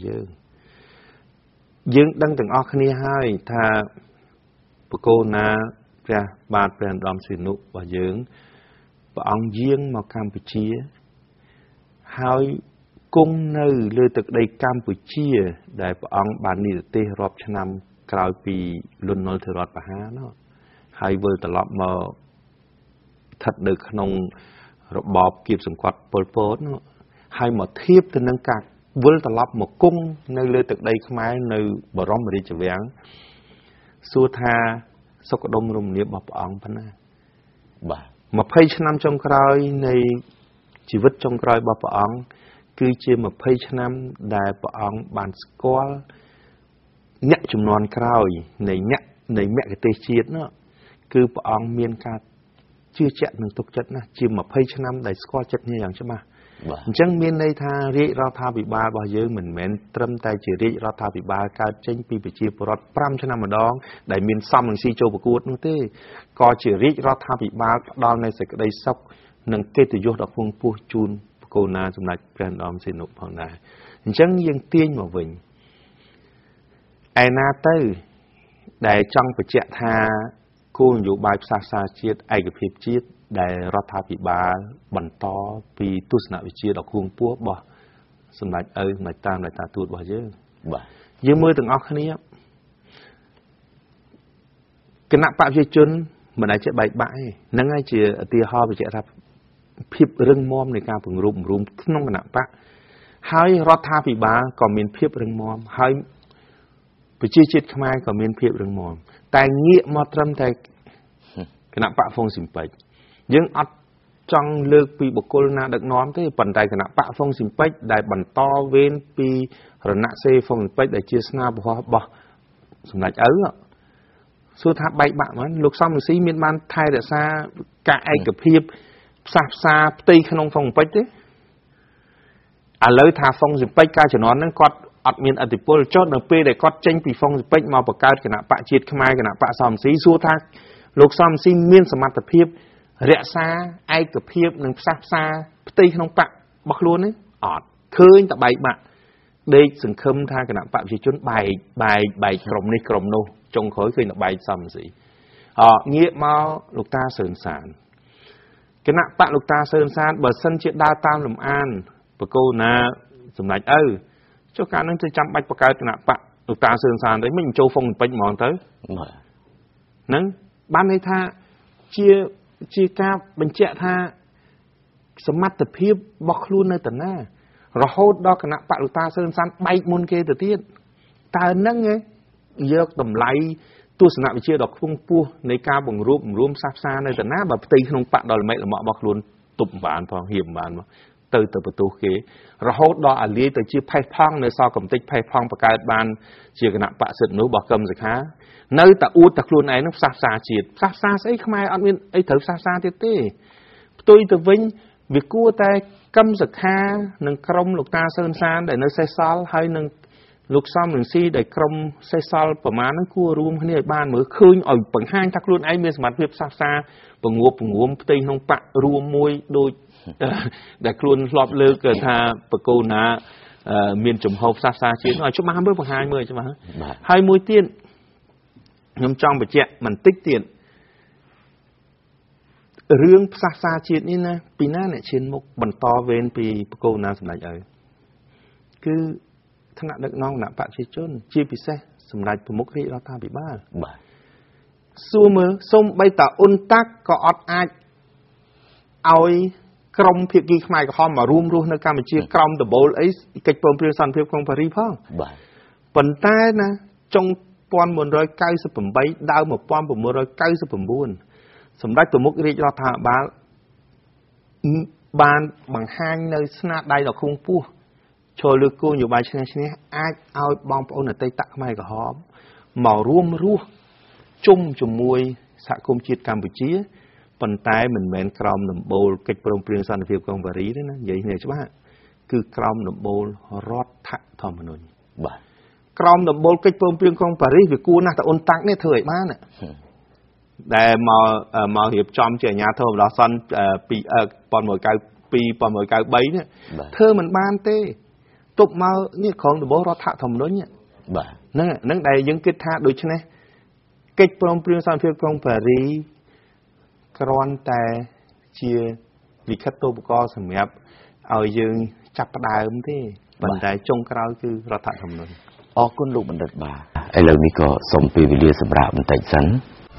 យើងដឹងទាំងអស់គ្នាហើយថាបកូនណាព្រះបាទព្រះឧត្តមសីហនុរបស់យើងព្រះអង្គយាងមកកម្ពុជាហើយគង់នៅលើទឹកដីកម្ពុជាដែលព្រះអង្គបាននិរទេសរាប់ឆ្នាំក្រោយពីលន់នល់ធ្វើរដ្ឋប្រហារនោះហើយវិលត្រឡប់មកស្ថិតនៅក្នុងរបបគៀបសង្កត់ប៉ុលពតនោះហើយមកធៀបទៅនឹងការវិលត្រឡប់មកគង់នៅលើទឹកដីខ្មែរនៅបរមរាជវាំងសួរថាសុខដុមរមនារបស់ព្រះអង្គប៉ុណ្ណាបាទ 20ឆ្នាំចុងក្រោយនៃជីវិតចុងក្រោយរបស់ព្រះអង្គគឺជា20ឆ្នាំដែលព្រះអង្គបានស្គាល់អ្នកជំនាន់ក្រោយនៃមគ្គទេសជាតិនោះគឺព្រះអង្គមានការជឿជាក់និងទុកចិត្តណាស់ជា20ឆ្នាំដែលស្គាល់ចិត្តគ្នាយ៉ាងច្បាស់អញ្ចឹងមានន័យថារាជរដ្ឋាភិបាលរបស់យើងមិនមែនត្រឹមតែជារាជរដ្ឋាភិបាលកើតចេញពីប្រជាពលរដ្ឋ5ឆ្នាំម្ដងដែលមានសំនឹងស៊ីចូលប្រកួតនោះទេក៏ជារាជរដ្ឋាភិបាលផ្ដល់នូវសេចក្តីសុខនិងកិត្តិយសដ៏ខ្ពង់ខ្ពស់ជូនបកូនណាសម្ដេចព្រះឧត្តមសីហនុផងដែរអញ្ចឹងយើងទាញមកវិញឯណាទៅដែលចង់បញ្ជាក់ថាគោលនយោបាយផ្សះផ្សាជាតិឯកភាពជាតិដែលរដ្ឋាភិបាលបន្តពីទស្សនវិជ្ជាដ៏ខ្ពង់ខ្ពស់របស់សម្ដេចឪសម្ដេចតាសម្ដេចតាទួតរបស់យើងបាទយើងមើលទាំងអស់គ្នាគណៈបកប្រជាជនមិនដែលចេះបែកបាក់ទេហ្នឹងហើយជាឧទាហរណ៍បញ្ជាក់ថាភាពរឹងមាំនៃការពង្រឹងក្នុងគណៈបកហើយរដ្ឋាភិបាលក៏មានភាពរឹងមាំហើយប្រជាជាតិខ្មែរក៏មានភាពរឹងមាំតែងាកមកត្រឹមតែគណៈបកហ្វុងស៊ីមពេចយើងអត់ចង់លើកពីបុគ្គលណាដឹកនាំទេប៉ុន្តែគណៈបកហ្វុងស៊ីមពេចដែលបន្តវេនពីរណសេរីហ្វុងស៊ីមពេចដែលជាស្នាព្រះរបស់សម្ដេចឪសួរថាបែកបាក់មិនលោកសំរងស៊ីមានបានថែរក្សាការឯកភាពផ្សះផ្សាផ្ទៃក្នុងហ្វុងស៊ីមពេចទេឥឡូវថាហ្វុងស៊ីមពេចការជំនាន់ហ្នឹងគាត់អត់មានអធិបុលចុះនៅពេលដែលគាត់ចេញពីហ្វុងស៊ីមពេចមកបង្កើតគណៈបកជាតិខ្មែរគណៈបកសំរងស៊ីសួរថាលោកសំរងស៊ីមានសមត្ថភាពរក្សាឯកភាពនិងផ្សះផ្សាផ្ទៃក្នុងបករបស់ខ្លួនទេអត់ឃើញតែបែកបាក់ដេកសង្ឃឹមថាគណៈបកប្រជាជនបែកក្រុមនេះក្រុមនោះចុងក្រោយឃើញតែបែកសំរងស៊ីងាកមកលោកតាសឿនសានគណៈបកលោកតាសឿនសានបើសិនជាដើរតាមលំអានបកូនណាសម្ដេចឪចុះការនឹងទៅចាំបាច់បង្កើតគណៈបកលោកតាសឿនសានទៅមិនចូលហ្វុងពេជ្រហ្មងទៅហ្នឹងបានន័យថាជាការបញ្ជាក់ថាសមត្ថភាពរបស់ខ្លួននៅតាណារហូតដល់គណៈបកលោកតាសឿនសានបែកមុនគេទៅទៀតតើហ្នឹងយកតម្លៃទស្សនវិជ្ជាដ៏ខ្ពង់ខ្ពស់នៃការបង្រួបបង្រួមផ្សះផ្សានៅតាណាបើផ្ទៃក្នុងបកដល់ល្មិចល្មក់របស់ខ្លួនទប់បានផងហៀបបានមក từ từ bậc tu kế rồi hốt đó à lý từ chia phai phong nơi sau cầm tích phai phong và cái ban chia cái nặng bạ sượt núi bỏ cầm rồi khá nơi ta u ta luôn ấy nó xa xa ấy không ai ăn miên ấy thử xa thế thế tôi từ vinh việc cua tay cầm giật ha nâng krong lục ta sơn san để nơi xe sal hay nâng lục xăm nâng si để krong xe salประมาณนั้นครัวรวมนี่บ้านมือคืนอ่อยปังห้างทักรุ่นไอ้เมียสมัติเพียบซาซาปังงวมตีนงปะรวมมวยโดยแต่ครุ่นรอบเลือกเกิดทาปะโกนะเมียนจุ่มหอบซาซาเชียนอ่อยชุบมาเมื่อปังห้างมือใช่ไหมให้มวยเตี้ยนยมจ้องไปเจ๊มันติ๊กเตี้ยนเรื่องซาซาเชียนนี่นะปีหน้าเนี่ยเชียนมุกบรรทอเวนปีปะโกนะสำหรับเอ๋ยคือขณะเด็กน้องหนักปะเชี่ยจนชีพิเศษสำหรับประมุขที่เราทำปีบ้าสู้มือส้มใบตาอุนตักก็อดอาจเอากรมเพียกีขมายกับห้องมาร่วมในการมาเชี่ยกรมตัวโบลไอ้กิจกรรมเพียสันเพียของปารีพ่อปัญตานะจงปอนบนรอยไก่สปุ่มใบดาวมาปอนบนรอยไก่สปุ่มบุญสำหรับประมุขที่เราทำบ้านบางห้างในสนาใดเราคงปูโชว์ลูกกูอยู่ใบชนะอาจเอาบองปอนในไตตักไม่กับหอมหมอร่วมรู้จุ่มจุ่มมวยสะคมจิตกัมพูชีปัญไตเหมือนแมนกรอมหนุ่มโบลกิจโปร่งเปลี่ยนสันติภาพกองบริด้วยนะใหญ่เนี่ยใช่ไหมคือกรอมหนุ่มโบลรอดทะทอมนุนกรอมหนุ่มโบลกิจโปร่งเปลี่ยนกองบริวิกูนะแต่อนตักเนี่ยเถยมากน่ะแต่มาเหียบจอมเจียญาเธอเราสันปีปอนหมวยกายปีปอนหมวยกายใบเนี่ยเธอเหมือนบ้านเต้ตุกมาเนี่ยของหนุ่มโบลรอดทะทอมนุนเนี่ยนั่นใดยังคิดท่าโดยใช่ไหมกิจโปร่งเปลี่ยนสันติภาพกองบริกรอนแต่เชียวิคัตโตบุกอสมัยเอายืนจับประดาที่บันไดจงกล่าวคือรัฐธรรมนูญออกก้นลูกบันดัดบ่าไอ้เรื่องนี้ก็สมปีวิเลียสำราบมันแต่สัน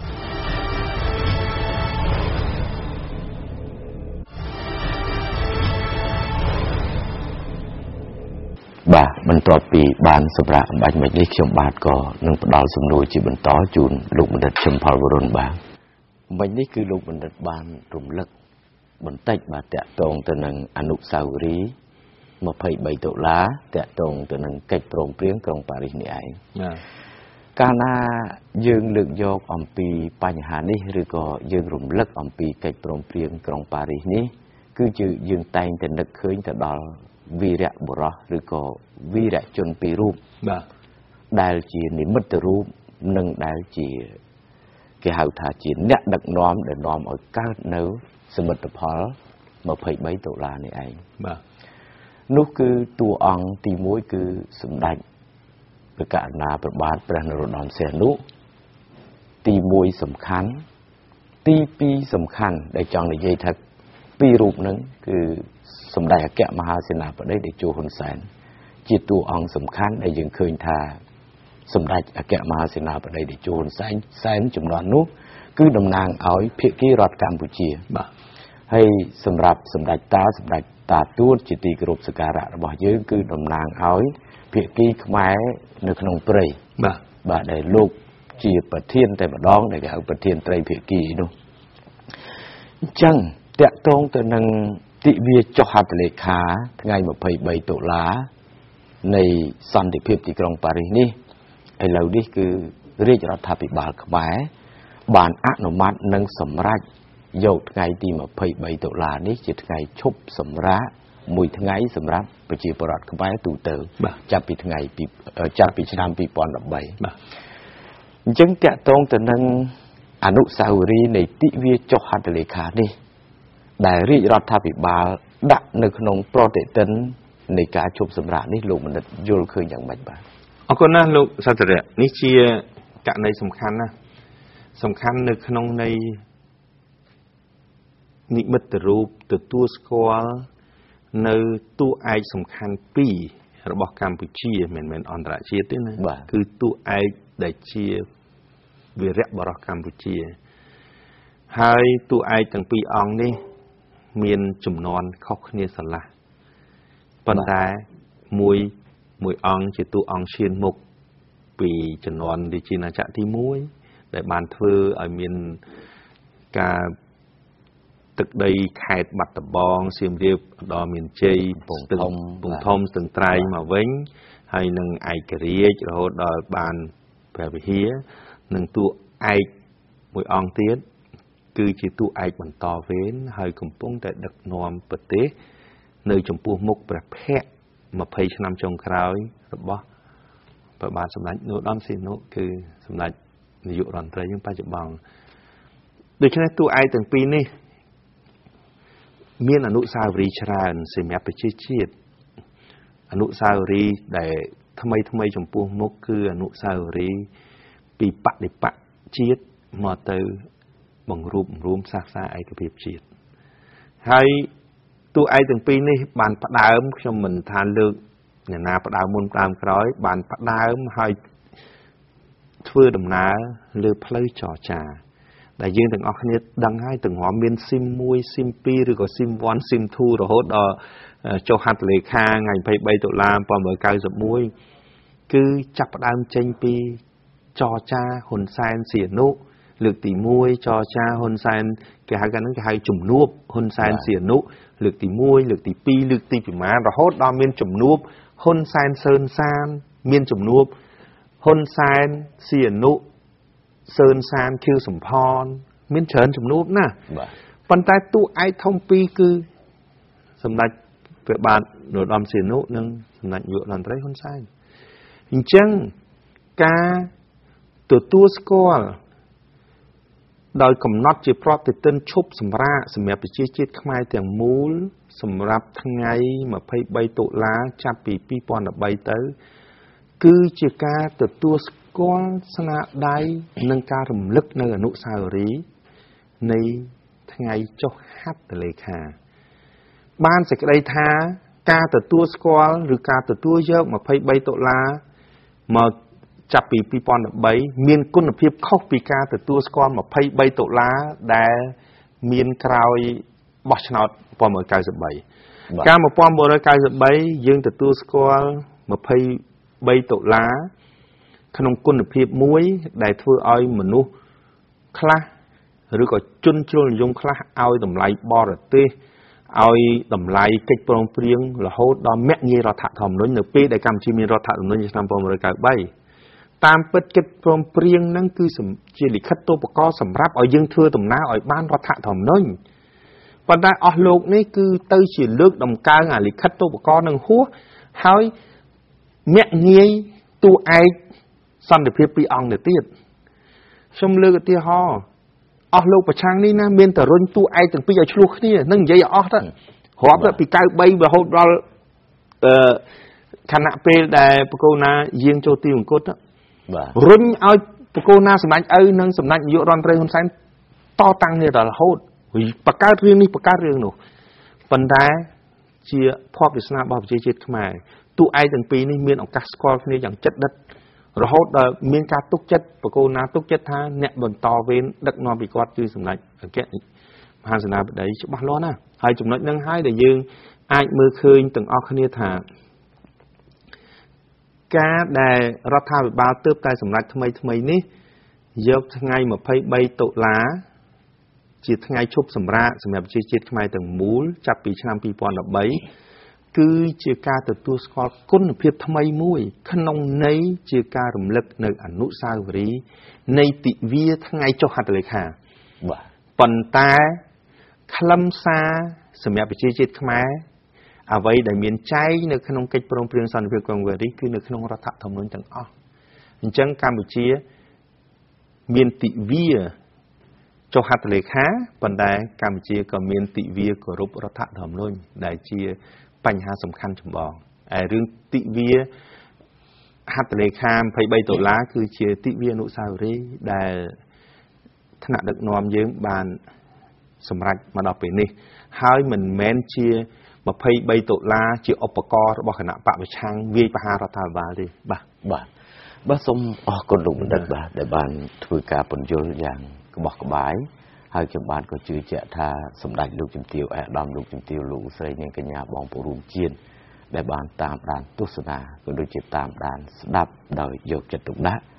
บ่ามันต่อปีบานสำราบบันไม่ได้ชมบาทก็นึ่งประดาสมนูจีบันต่อจูนลูกบันดัดชมพาวรนบ่าวันนี้คือลูกบันดัดบานรุมลึกบันเต็กมาแตะตรงตัวหนึ่งอนุสาวรีย์มาเผยใบตุลาแตะตรงตัวหนึ่งกิจโปร่งเปลี่ยนกรงปารีสนี่เองการน่ายืงเลือกยกอมปีปัญหานี้หรือก็ยืงรุมลึกอมปีกิจโปร่งเปลี่ยนกรงปารีสนี้คือจืดยืงแต่งแต่นึกเคยแต่ดอลวีระบุรหรือก็วีระจนปีรูปได้จีนิมิตรูปหนึ่งได้จีcái hậu thả chỉ nét đặc nóm để nóm ở các nơi sầm bật phở mà phải mấy tổ là này ấy lúc cứ tu ăn tì muối cứ sầm đánh với cả na bật bát bèn rồi nóm xe nút tì muối sầm khăn tì pi sầm khăn để chọn để dây thật pi rụp nứng cứ sầm đại kẹo mà ha xin nạp ở đây để chu hồn sén chỉ tu ăn sầm khăn để dừng khơi thàสมได้แกะมาเสนาประเดี๋ยวโจรแสนจุ่มนอนนู้คือดำนางเอาเพียกี้รัฐกัมพูชีให้สำหรับสมได้ตาตูดจิตติกรุบสการะบอกเยอะคือดำนางเอาเพียกี้ขมายในขนมเปรย์บ่ได้ลูกจีประเทียนแต่บ่ดองได้เอาประเทียนไตรเพียกี้นู้จังแตะตรงแต่นังติเวียจหัตเลขาไงมาเพย์ใบตุลาในสันติภาพที่กรุงปารีสนี่ไอ้เหล่านี้คือเรียกรัฐาภิบาลขมายบานอนุมัตินังสำรักโยกไงตีมาเพย์ใบตุลานี้จิตไงชุบสำรักมวยไงสำรักประชีปรัดขมายตูเตอจับปีไงปีจับปีชนามปีปอนดับใบจึงแตะตรงแต่นังอนุสาวรีย์ในติเวียจหัตเลขานี่ได้เรียกรัฐาภิบาลดักในขนมโปรเตสแตนต์ในการชุบสำรักนี่ลูกมันโยนคืนอย่างบัดบ่าเอาคนนั้นลูกสัตว์เดชนี่เชียกะในสำคัญนะสำคัญในขนมในนิมิตรูปตัวสกอลในตัวไอสำคัญปีระบบกัมพูชีเหมือนอันตรายเชียด้วยนะคือตัวไอได้เชียวิริยบรักกัมพูชีให้ตัวไอตั้งปีอังนี่มีนจุ่มนอนเข้าเนียสละปัญหามวยอังจะตัวอังเชียนมุกปีจุ่มนอนดิจินาจะที่มวยแต่บานเธอไอมีนกาទឹកដីខេត្តបាត់ដំបងសៀមរាបដល់មានជ័យពងធំស្ទឹងត្រែងមកវិញហើយនឹងឯករាជ្យរហូតដល់បានព្រះវិហារនិងតួឯកមួយអង្គទៀតគឺជាតួឯកបន្តវេនហើយកំពុងតែដឹកនាំប្រទេសនៅចំពោះមុខព្រះភ័ក្ត្រ20ឆ្នាំចុងក្រោយរបស់ព្រះបាទសម្ដេចនរោត្តមសីហនុគឺសម្ដេចនាយករដ្ឋមន្ត្រីយើងបច្ចុប្បន្នដូច្នេះតួឯកទាំងពីរនេះមានអនុស្សាវរីយ៍ច្រើនសម្រាប់ប្រជាជាតិអនុស្សាវរីយ៍ដែលថ្មីចំពោះមុខគឺអនុស្សាវរីយ៍ពីបដិបកជាតិមកទៅបង្រួបបង្រួមសាសនាឯកភាពជាតិហើយតួឯកទាំងពីរនេះបានផ្ដើមខ្ញុំមិនថាលើកអ្នកណាផ្ដើមមុនផ្ដើមក្រោយបានផ្ដើមហើយធ្វើដំណើរលើផ្លូវចរចាដែលយើងទាំងអស់គ្នាដឹងហើយទាំងរំមានស៊ីម1ស៊ីម2ឬក៏ស៊ីម1ស៊ីម2រហូតដល់ចុះហត្ថលេខាថ្ងៃ23តុលា1991គឺចាប់ផ្ដើមចេញពីចរចាហ៊ុនសែនសៀនុលើកទី1ចរចាហ៊ុនសែនគេហៅកាលហ្នឹងគេហៅជំនួបហ៊ុនសែនសៀនុលើកទី1លើកទី2លើកទីប្រមាណរហូតដល់មានជំនួបហ៊ុនសែនសឿនសានមានជំនួបហ៊ុនសែនសៀនុសឿនសានខៀវសំផនមានច្រើនជំនួបណាប៉ុន្តែតួឯកធំពីរគឺសម្ដេចព្រះបាទនរោត្តមសីហនុនិងសម្ដេចនាយករដ្ឋមន្ត្រីហ៊ុនសែនអញ្ចឹងការទទួលស្គាល់ដោយកំណត់ជាប្រតិទិនឈប់សម្រាកសម្រាប់ប្រជាជាតិខ្មែរទាំងមូលសម្រាប់ថ្ងៃ23តុលាចាប់ពី2013ទៅគឺជាការទទួលស្គាល់ស្នាដៃនិងការរំលឹកនៅអនុស្សាវរីយ៍នៃថ្ងៃចុះហត្ថលេខាបានសេចក្តីថាការទទួលស្គាល់ឬការទទួលយក23តុលាមកចាប់ពី2013មានគុណភាពខុសពីការទទួលស្គាល់23តុលាដែលមានក្រោយបោះឆ្នោត1993កាល1993យើងទទួលស្គាល់23តុលាក្នុងគុណភាពមួយដែលធ្វើឲ្យមនុស្សខ្លះឬក៏ជនជ្រុលនិយមខ្លះឲ្យតម្លៃបរទេសឲ្យតម្លៃកិច្ចព្រមព្រៀងរហូតដល់មាក់ងាយរដ្ឋធម្មនុញ្ញនៅពេលដែលកម្ពុជាមានរដ្ឋធម្មនុញ្ញឆ្នាំ1993តាមពិតកិច្ចព្រមព្រៀងហ្នឹងគឺជាលិខិតទូពកសម្រាប់ឲ្យយើងធ្វើដំណើរឲ្យបានរដ្ឋធម្មនុញ្ញប៉ុន្តែអស់លោកនេះគឺទៅជាលើកដំកើងអាលិខិតទូពកនឹងហួសហើយមាក់ងាយតួឯកសន្តិភាពពីរអង្គទៅទៀតខ្ញុំលើកឧទាហរណ៍អស់លោកប្រឆាំងនេះណាមានតែរុញតួឯកទាំងពីរឲ្យឆ្លោះគ្នានឹងនិយាយឲ្យអស់ទៅរាប់ពី93រហូតដល់ខណៈពេលដែលបកូនណាយាងចូលទីអង្គតរុញឲ្យបកូនណាសម្ដេចឪនិងសម្ដេចនាយករដ្ឋមន្ត្រីហ៊ុនសែនតតាំងនេះដល់រហូតបង្កើតរឿងនេះបង្កើតរឿងនោះប៉ុន្តែជាភ័ព្វវាសនារបស់ប្រជាជាតិខ្មែរតួឯកទាំងពីរនេះមានឱកាសស្គាល់គ្នាយ៉ាងជិតដិតរហូតដល់មានការទុកចិត្តបកូនណាទុកចិត្តថាអ្នកបន្តវេនដឹកនាំពីគាត់គឺសម្ដេចអគ្គមហាសេនាបតីច្បាស់លាស់ណាស់ហើយចំណុចហ្នឹងហើយដែលយើងអាចមើលឃើញទាំងអស់គ្នាថាការដែលរដ្ឋាភិបាលទើបតែសម្រេចថ្មីនេះយកថ្ងៃ23តុលាជាថ្ងៃឈប់សម្រាកសម្រាប់ប្រជាជាតិខ្មែរទាំងមូលចាប់ពីឆ្នាំ2013គឺជាការទទួលស្គាល់គុណភាពថ្មីមួយក្នុងន័យជាការរំលឹកនៅអនុស្សាវរីយ៍នៃទិវាថ្ងៃចុះហត្ថលេខាបាទប៉ុន្តែខ្លឹមសារសម្រាប់ប្រជាជាតិខ្មែរអ្វីដែលមានចែងនៅក្នុងកិច្ចព្រមព្រៀងសន្តិភាពក្រុងប៉ារីសគឺនៅក្នុងរដ្ឋធម្មនុញ្ញទាំងអស់អញ្ចឹងកម្ពុជាមានទិវាចុះហត្ថលេខាប៉ុន្តែកម្ពុជាក៏មានទិវាគោរពរដ្ឋធម្មនុញ្ញដែលជាបញ្ហាសំខាន់ចម្បងហើយរឿងទិវាហត្ថលេខា23ដុល្លារគឺជាទិវាអនុស្សាវរីយ៍ដែលថ្នាក់ដឹកនាំយើងបានសម្រេចមកដល់ពេលនេះហើយមិនមែនជា23ដុល្លារជាឧបករណ៍របស់គណៈបកប្រឆាំងវាយប្រហាររដ្ឋាភិបាលទេបាទសូមអរគុណលោកបណ្ឌិតបាទដែលបានធ្វើការពន្យល់យ៉ាងក្បោះក្បាយហើយខ្ញុំបានក៏ជឿជាក់ថាសម្ដេចលោកជំទាវអាដាមលោកជំទាវលោកស្រីនាងកញ្ញាបងប្អូនរួមជាតិដែលបានតាមដានទស្សនាក៏ដូចជាតាមដានស្ដាប់ដោយយកចិត្តទុកដាក់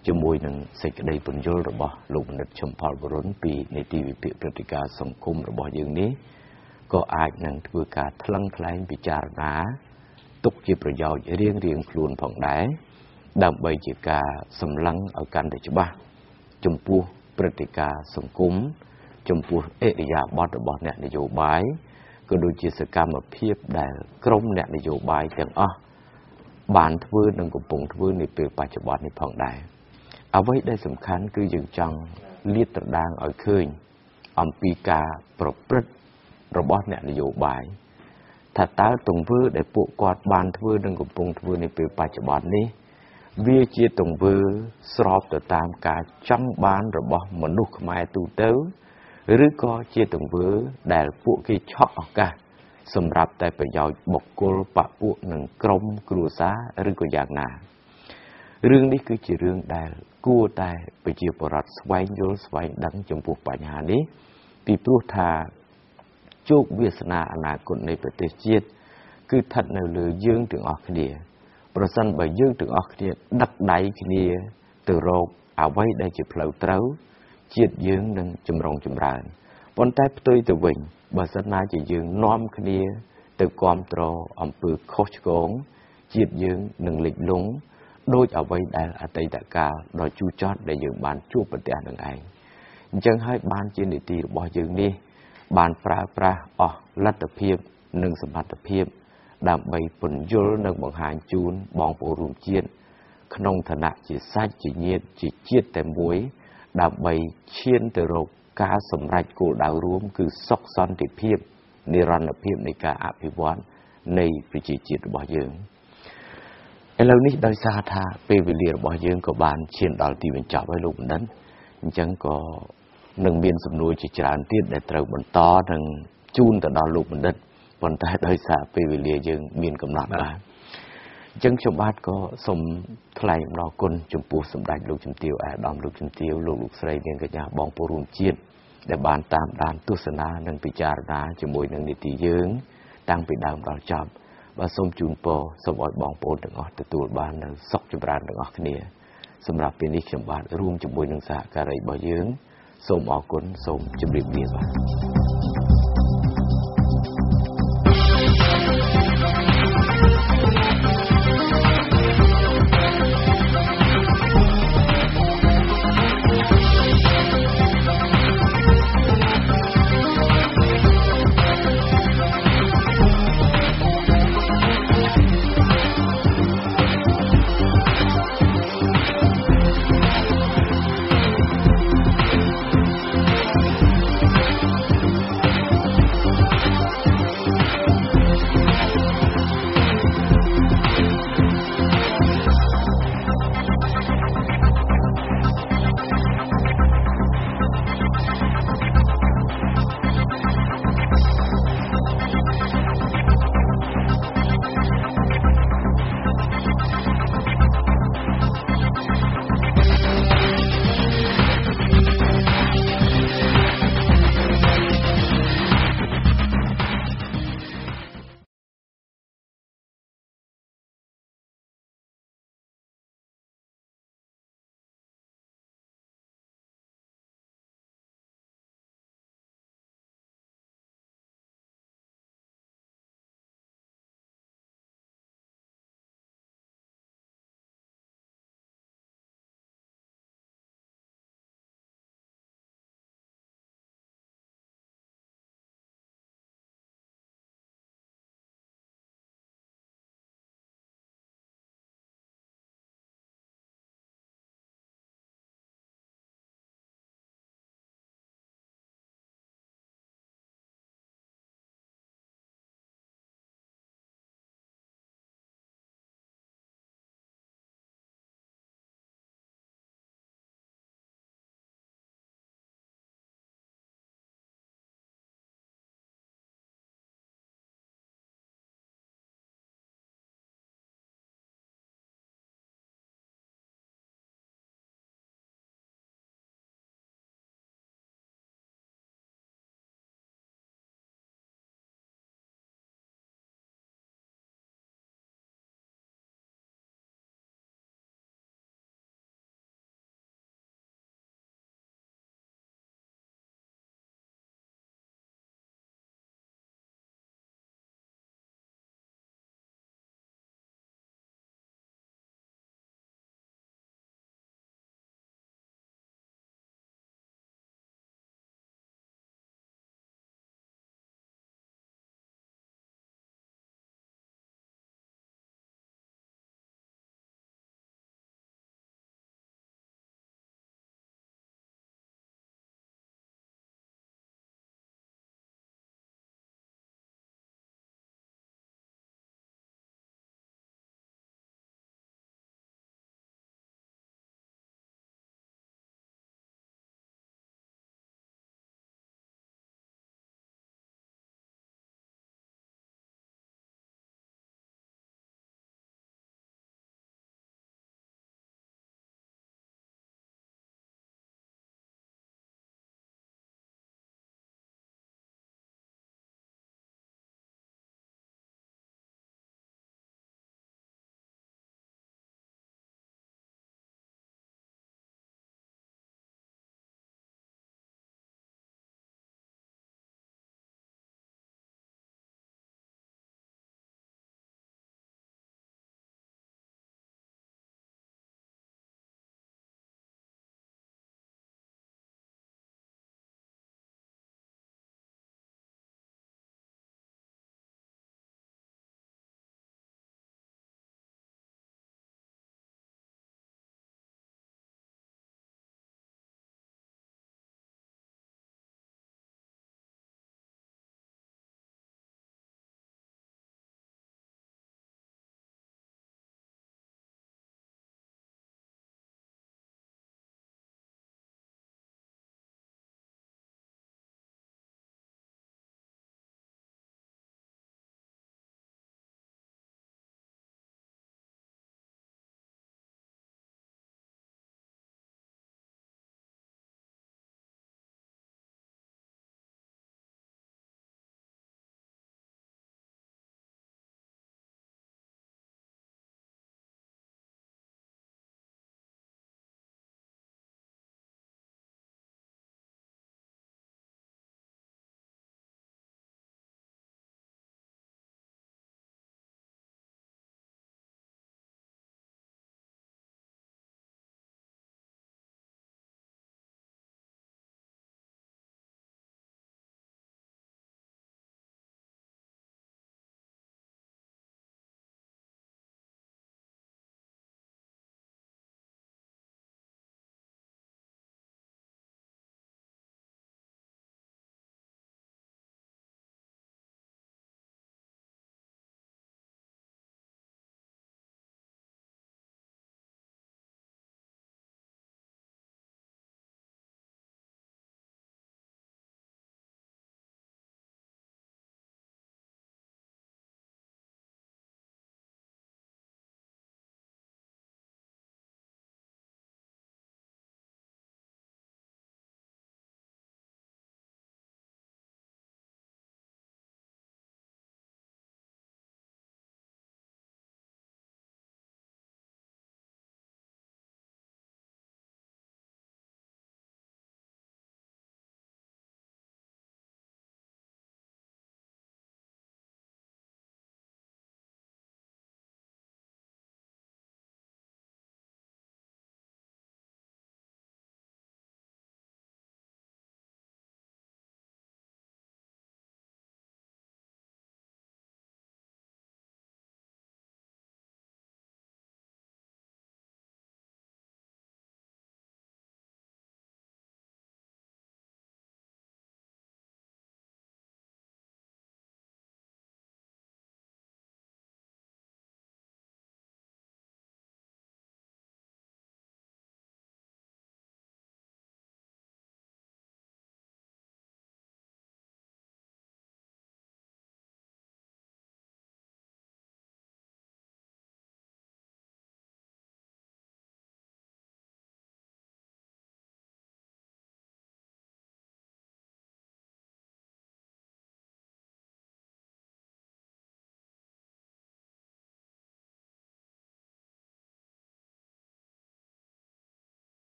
ជាមួយនឹងសេចក្តីពន្យល់របស់លោកបណ្ឌិតឈឹមផលបរុនពីនីតិវិភាគព្រឹត្តិការណ៍សង្គមរបស់យើងនេះក៏អាចនឹងធ្វើការថ្លឹងថ្លែងពិចារណាទុកជាប្រយោជន៍រៀងខ្លួនផងដែរដើម្បីជាការសម្លឹងឲ្យកាន់តែច្បាស់ចំពោះព្រឹត្តិការណ៍សង្គមចំពោះអិរិយាបថរបស់អ្នកនយោបាយក៏ដូចជាសកម្មភាពដែលក្រមអ្នកនយោបាយទាំងអស់បានធ្វើនិងកំពុងធ្វើនាពេលបច្ចុប្បន្ននេះផងដែរអ្វីដែលសំខាន់គឺយើងចង់លាតត្រដាងឲ្យឃើញអំពីការប្រព្រឹត្តរបស់អ្នកនយោបាយថាតើទង្វើដែលពួកគាត់បានធ្វើនិងកំពុងធ្វើនាពេលបច្ចុប្បន្ននេះវាជាទង្វើស្របទៅតាមការចង់បានរបស់មនុស្សខ្មែរទូទៅឬក៏ជាទង្វើដែលពួកគេឆក់ឱកាសសម្រាប់តែប្រយោជន៍បុគ្គលបពុះនិងក្រុមគ្រួសារឬក៏យ៉ាងណារឿងនេះគឺជារឿងដែលគួរតែប្រជាពលរដ្ឋស្វែងយល់ស្វែងដឹងចំពោះបញ្ហានេះពីព្រោះថាជោគវាសនាអនាគតនៃប្រទេសជាតិគឺស្ថិតនៅលើយើងទាំងអស់គ្នាប្រសិនបើយើងទាំងអស់គ្នាដឹកដៃគ្នាទៅរកអ្វីដែលជាផ្លូវត្រូវជាតិយើងនឹងចម្រុងចម្រើនប៉ុន្តែផ្ទុយទៅវិញបើសិនណាជាយើងនាំគ្នាទៅគាំទ្រអំពើខុសឆ្គងជាតិយើងនឹងលិចលង់ដោយអ្វីដែលអតីតកាលដ៏ជូរចត់ដែលយើងបានជួបប្រទះនឹងឯងអញ្ចឹងហើយបានជានីតិរបស់យើងនេះបានប្រើប្រាស់អស់លទ្ធភាពនិងសមត្ថភាពដើម្បីពន្យល់និងបង្ហាញជូនបងប្អូនរួមជាតិក្នុងឋានៈជាសាច់ជាញាតិជាជាតិតែមួយដើម្បីឈានទៅរកការសម្រេចគោលដៅរួមគឺសុខសន្តិភាពនិរន្តរភាពនៃការអភិវឌ្ឍនៃប្រជាជាតិរបស់យើងឥឡូវនេះដោយសារថាពេលវេលារបស់យើងក៏បានឈានដល់ទីបញ្ចប់ហើយលោកបណ្ឌិតអញ្ចឹងក៏នឹងមានសំណួរជាច្រើនទៀតដែលត្រូវបន្តនិងជូនទៅដល់លោកបណ្ឌិតប៉ុន្តែដោយសារពេលវេលាយើងមានកំណត់ដែរអញ្ចឹងខ្ញុំបាទក៏សូមថ្លែងអំណរគុណចំពោះសម្ដេចលោកជំទាវអាដាមលោកជំទាវលោកស្រីនាងកញ្ញាបងប្អូនរួមជាតិដែលបានតាមដានទស្សនានិងពិចារណាជាមួយនឹងនីតិយើងតាំងពីដើមដល់ចប់បាទសូមជូនពរសូមឲ្យបងប្អូនទាំងអស់ទទួលបាននូវសុខចម្រើនទាំងអស់គ្នាសម្រាប់ពេលនេះខ្ញុំបាទរួមជាមួយនឹងសហការីរបស់យើងសូមអរគុណសូមជម្រាបលាបាទ